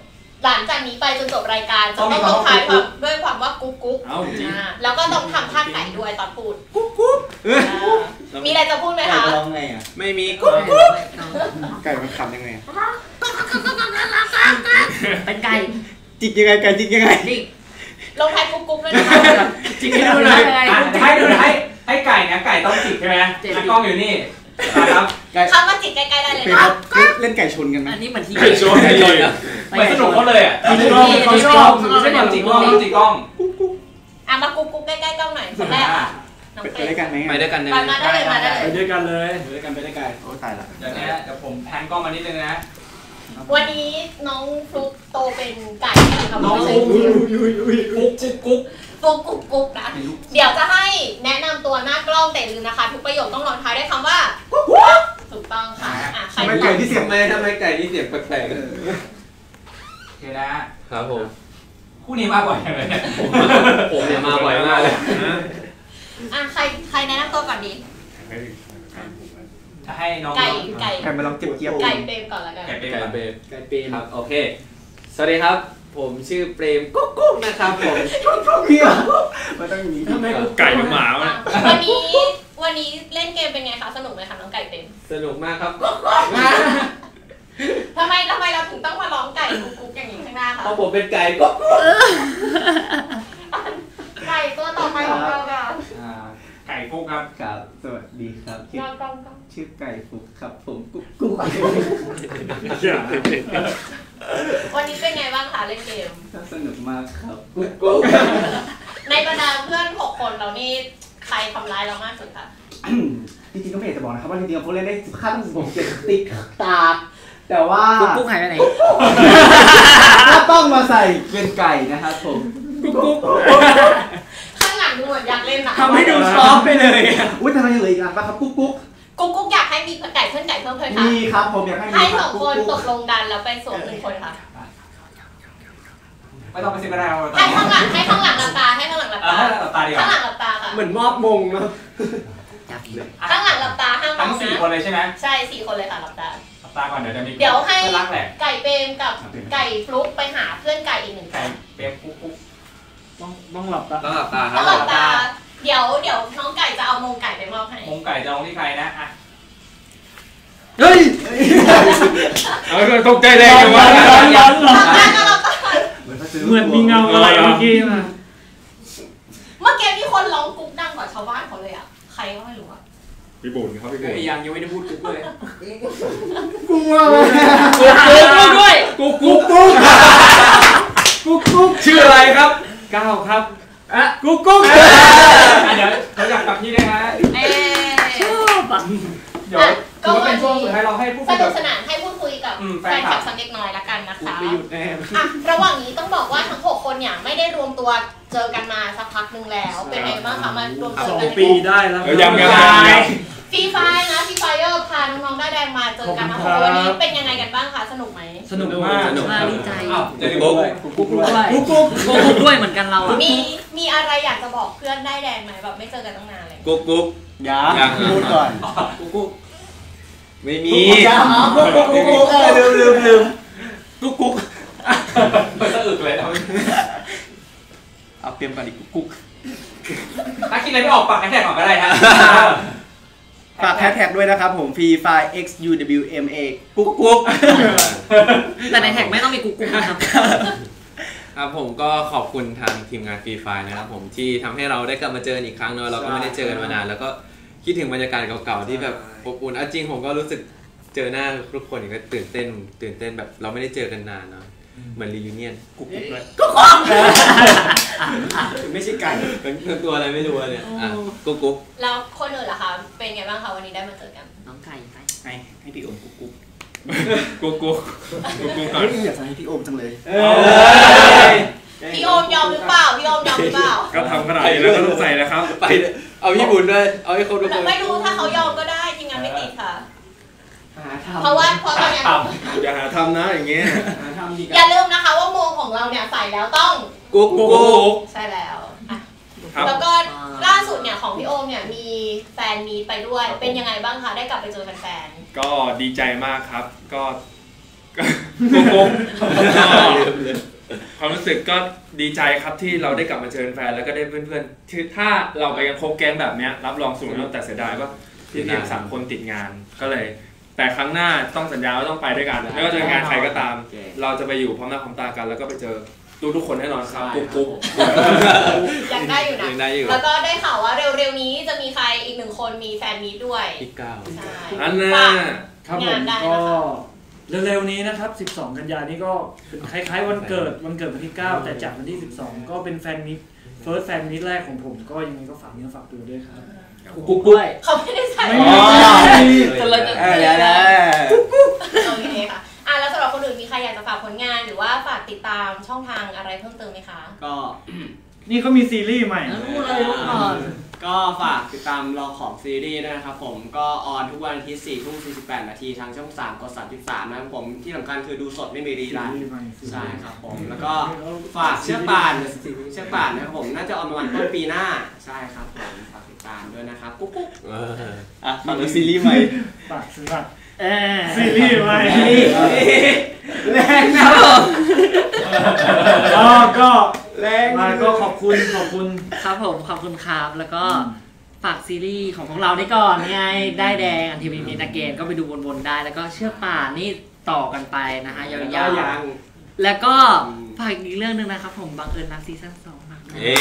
หลังจากนี้ไปจนจบรายการจะต้องลงท้ายด้วยความว่ากุ๊กกุ๊กแล้วก็ต้องทำท่าไก่ด้วยตอนพูดกุ๊กกุ๊กมีอะไรจะพูดไหมคะร้องไงอ่ะไม่มีกุ๊กกุ๊กไก่มันขับยังไงเป็นไก่จิกยังไงไก่จิกยังไงลงท้ายกุ๊กกุ๊กด้วยนะคะจิกให้ดูหน่อยให้ดูให้ให้ไก่เนี่ยไก่ต้องจิกใช่ไหมกล้องอยู่นี่ครับคำว่าจิกใกล้ๆได้เลยครับเล่นไก่ชนกันไหมอันนี้เหมือนที่ไก่ชนไก่ชนเหมือนสนุกเขาเลยอ่ะเขาชอบไม่ใช่แบบจิกกล้องจิกกล้องอ่ะมากุ๊กกุ๊กใกล้ๆกล้องหน่อยคนแรกอ่ะไปด้วยกันไหมไปด้วยกันเลยมาได้เลยมาได้เลยไปด้วยกันเลยไปด้วยกันไปด้วยกันโอ้ตายละเดี๋ยวนี้เดี๋ยวผมแพนกล้องมานิดนึงนะวันนี้น้องฟลุ๊กโตเป็นไก่ค่ะน้องฟลุ๊กกุ๊กกุ๊กกุ๊กฟลุ๊กกุ๊กกุ๊กนะเดี๋ยวจะให้แนะนำตัวหน้ากล้องแต่ลืมนะคะทุกประโยคต้องลงท้ายด้วยคำว่ากุ๊กกุ๊กถูกต้องค่ะทำไมไก่ที่เสียงไม่ทำไมไก่ที่เสียงแปลกๆโอเคนะครับผมคู่นี้มาบ่อยเลยผมเนี่ยมาบ่อยมากเลยอ่ะใครใครแนะนำตัวก่อนดีจะให้น้องไก่ไก่ไก่มาลองเก็บเกี่ยวไก่เปรมก่อนละกันไก่เปรมไก่เปรมไก่เปรมครับโอเคสวัสดีครับผมชื่อเปรมกุ๊กกุ๊กนะครับผมกุ๊กพี่อ่ะมันต้องมีทำไมไก่หมาวันนี้วันนี้เล่นเกมเป็นไงคะสนุกไหมคะน้องไก่เปรมสนุกมากครับทำไมทำไมเราถึงต้องมาร้องไก่กุ๊กกุ๊กอย่างนี้ข้างหน้าคะเพราะผมเป็นไก่กุ๊กกุ๊กไก่ตัวต่อไปของเราค่ะไก่ฟุกครับครับสวัสดีครับชื่อชื่อไก่ฟุกครับผมกุ๊กกุ๊กวันนี้เป็นไงบ้างคะเล่นเกมสนุกมากครับกุ๊กกุ๊กในบรรดาเพื่อนหกคนเรานี่ใครทำร้ายเรามากสุดคะจริงๆก็ไม่อยากจะบอกนะครับว่าจริงๆพวกเล่นได้สิบห้าถึงสิบหกเจ็ดติดตาแต่ว่ากุ๊กกุ๊กหายไปไหนก็ต้องมาใส่เป็นไก่นะครับผมกุ๊กกุ๊กข้างหลังดูเหมือนอยากเล่นนะทำให้ดูซอฟไปเลยอุ้ยทำไมเหลืออีกอันป่ะครับกุ๊กกุ๊กกุ๊กกุ๊กอยากให้มีไก่เพื่อนไก่เพิ่มเพิ่มค่ะมีครับผมอยากให้ให้สองคนตกลงดันแล้วไปสวมหนึ่งคนค่ะไม่ต้องไปสิบก็ได้ให้ข้างหลังให้ข้างหลังหลับตาให้ข้างหลังหลับตาให้หลับตาดีกว่าข้างหลังหลับตาค่ะเหมือนมอบมงนะข้างหลังหลับตาห้ามมองนะทั้งสี่คนเลยใช่ไหมใช่สี่คนเลยค่ะหลับตาหลับตาก่อนเดี๋ยวจะมีเดี๋ยวให้ไก่เปรมกับไก่ฟลุ๊กไปหาเพื่อนไก่อีกหนึ่งไก่เปรมกุ๊กกุ๊กต้องต้องหลับตาต้องหลับตาครับต้องหลับตาเดี๋ยวเดี๋ยวน้องไก่จะเอามงไก่ไปมอบให้มงไก่จะเอาที่ใครนะอ่ะเฮ้ยเอาตกใจเลยว่าร้อนร้อนร้อนเหมือนมีเงาอะไรเมื่อกี้มาเมื่อกี้มีคนร้องกุ๊กดังกว่าชาวบ้านเขาเลยอ่ะใครก็ไม่รู้อ่ะพี่บุญครับพี่บุญยังยังไม่ได้พูดกุ๊กเลยกุ๊กกุ๊กกุ๊กด้วยกุ๊กกุ๊กกุ๊กกุ๊กกุ๊กชื่ออะไรครับก้าวครับอ่ะกุ๊กกุ๊กเดี๋ยวเราอยากกับพี่ได้ไหมเอ๊ชอบอ่ะเดี๋ยวก็เป็นช่วงสุดท้ายเราให้พูดสนุกสนานให้พูดคุยกับแฟนคลับสักเล็กน้อยละกันนะคะไม่หยุดแน่อ่ะระหว่างนี้ต้องบอกว่าทั้งหกคนเนี่ยไม่ได้รวมตัวเจอกันมาสักพักนึงแล้วเป็นไงบ้างคะมารวมตัวกันปีได้แล้วยังยังฟรีไฟนะฟรีไฟเออร์พาน้องๆได้แดงมาเจอกันนะวันนี้เป็นยังไงกันบ้างคะสนุกไหมสนุกมากสนุกมากดีใจจะกุ๊กกุ๊กด้วยกุ๊กกุ๊กกุ๊กด้วยเหมือนกันเราอ่ะมีมีอะไรอยากจะบอกเพื่อนได้แดงไหมแบบไม่เจอกันตั้งนานเลยกุ๊กกุ๊กยังพูดก่อนกุ๊กกุ๊กไม่มีกุ๊กกุ๊กกุ๊กกุ๊กลืมลืมลืมกุ๊กกุ๊กมันสะอึกเลยเอาเตรียมกันอีกกุ๊กกุ๊กถ้าคิดอะไรไม่ออกปากแฮชแท็กก่อนก็ได้ฮะฝากแฮชแท็กด้วยนะครับผม Free Fire X U W M A กุ๊กกุ๊กแต่ในแท็กไม่ต้องมีกุ๊กกุ๊กนะครับครับผมก็ขอบคุณทางทีมงาน Free Fire นะครับผมที่ทำให้เราได้กลับมาเจออีกครั้งเนอะเราก็ไม่ได้เจอกันมานานแล้วก็คิดถึงบรรยากาศเก่าๆที่แบบอบอุ่นจริงผมก็รู้สึกเจอหน้าทุกคนอย่างก็ตื่นเต้นตื่นเต้นแบบเราไม่ได้เจอกันนานเนาะเหมือนรียูเนียนกุ๊กกุ๊กเลยกุ๊กกุ๊กไม่ใช่ไก่เป็นตัวอะไรไม่รู้เนี่ยอ่ะกุ๊กกุ๊กแล้วคนอื่นล่ะคะเป็นไงบ้างคะวันนี้ได้มาเจอกันน้องไก่ไปให้ให้พี่โอมกุ๊กกุ๊กกุ๊กกุ๊กกุ๊กกุ๊กเฮ้ยอยากจะให้พี่โอมจังเลยพี่โอมยอมหรือเปล่าพี่โอมยอมหรือเปล่าก็ทำขนาดนี้แล้วก็ต้องใส่นะครับไปเอาพี่บุญด้วยเอาให้เขาดูคนไม่รู้ถ้าเขายอมก็ได้ทีมงานไม่ติดค่ะเพราะว่าเพราะตอนนี้อย่าหาทำนะอย่างเงี้ยอย่าลืมนะคะว่าโมงของเราเนี่ยใส่แล้วต้องกุ๊กกุ๊กใช่แล้วแล้วก็ล่าสุดเนี่ยของพี่โอมเนี่ยมีแฟนมีไปด้วยเป็นยังไงบ้างคะได้กลับไปเจอแฟนก็ดีใจมากครับก็กุ๊กกุ๊กความรู้สึกก็ดีใจครับที่เราได้กลับมาเจอแฟนแล้วก็ได้เพื่อนๆที่ถ้าเราไปกันครบแก๊งแบบเนี้ยรับรองสูงแล้วแต่เสียดายว่าพี่เพียงสามคนติดงานก็เลยแต่ครั้งหน้าต้องสัญญาว่าต้องไปด้วยกันไม่ว่าจะงานใครก็ตามเราจะไปอยู่พร้อมหน้าพร้อมตากันแล้วก็ไปเจอทุกทุกคนแน่นอนครับกุ๊กกุ๊กยังได้อยู่นะแล้วก็ได้ข่าวว่าเร็วๆนี้จะมีใครอีกหนึ่งคนมีแฟนมีด้วยอีกเก้าใช่อันน่ะครับผมก็เร็วๆนี้นะครับสิบสองกันยายนนี้ก็เป็นคล้ายๆวันเกิดวันเกิดวันที่เก้าแต่จัดวันที่สิบสองก็เป็นแฟนมิตเฟิร์สแฟนมิตแรกของผมก็ยังไงก็ฝากเนื้อฝากตัวด้วยครับกุ๊กกุ๊กเขาไม่ได้ใส่อ๋อจะเลยจะเดี๋ยวนะกุ๊กกุ๊กโอเคค่ะอ่ะแล้วสำหรับคนอื่นมีใครอยากจะฝากผลงานหรือว่าฝากติดตามช่องทางอะไรเพิ่มเติมไหมคะก็นี่ก็มีซีรีส์ใหม่รู้เลยรู้ก่อนก็ฝากติดตามรอของซีรีส์ด้วยนะครับผมก็ออนทุกวันอาทิตย์สี่ทุ่มสี่สิบแปดนาทีทางช่องสามกดสามสิบสามนะครับผมที่สำคัญคือดูสดไม่มีรีรันใช่ครับผมแล้วก็ฝากเชือกป่านเชือกป่านนะครับผมน่าจะออนประมาณต้นปีหน้าใช่ครับผมฝากติดตามด้วยนะครับกุ๊กกุ๊กอ่ะฝากซีรีส์ใหม่ฝากซีรีส์เออซีรีส์ใหม่แรงนะก็ก็แรงมาก็ขอบคุณขอบคุณครับผมขอบคุณครับแล้วก็ฝากซีรีส์ของพวกเราได้ก่อนไงได้แดงอันทีวีมีนาเกนก็ไปดูวนๆได้แล้วก็เชือกป่านี่ต่อกันไปนะฮะยาวๆแล้วก็ฝากอีกเรื่องนึงนะครับผมบังเอิญรักซีซั่นสองมาก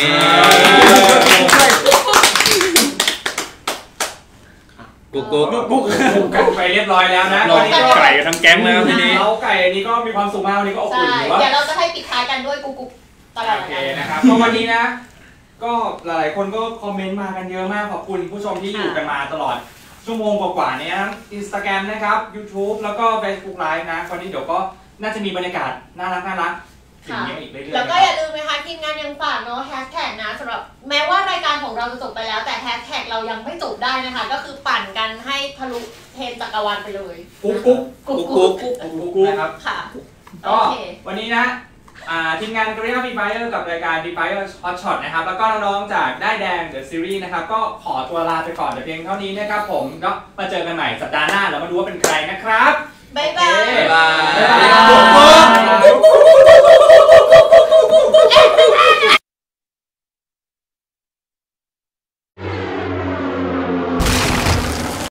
กุ๊กกุ๊กกุ๊กกันไปเรียบร้อยแล้วนะวันนี้ก็ไก่ทั้งแก๊งแล้วทีนี้เราไก่นี้ก็มีความสุขมากวันนี้ก็อบอุ่นเดี๋ยวเราจะให้ปิดท้ายกันด้วยกุ๊กกุ๊กตลอดโอเคนะครับก็วันนี้นะก็หลายๆคนก็คอมเมนต์มากันเยอะมากขอบคุณผู้ชมที่อยู่กันมาตลอดชั่วโมงกว่าๆนี้ทั้ง Instagram นะครับ YouTube แล้วก็ Facebook Live นะวันนี้เดี๋ยวก็น่าจะมีบรรยากาศน่ารักน่ารักค่ะแล้วก็อย่าลืมนะคะทีมงานยังฝากเนาะแฮชแท็กนะสำหรับแม้ว่ารายการของเราจะจบไปแล้วแต่แฮชแท็กเรายังไม่จบได้นะคะก็คือปั่นกันให้ทะลุเทรนจักรวาลไปเลยกุ๊กกุ๊กกุ๊กกุ๊กกุ๊กกุ๊กกุ๊กนะครับค่ะก็วันนี้นะทีมงาน Garena Free Fire กับรายการ Free Fire Hot Shot นะครับแล้วก็น้องๆจากได้แดง The Series นะครับก็ขอตัวลาไปก่อนแต่เพียงเท่านี้นะครับผมก็มาเจอกันใหม่สัปดาห์หน้าแล้วมาดูว่าเป็นใครนะครับบ๊ายบายบ๊ายบาย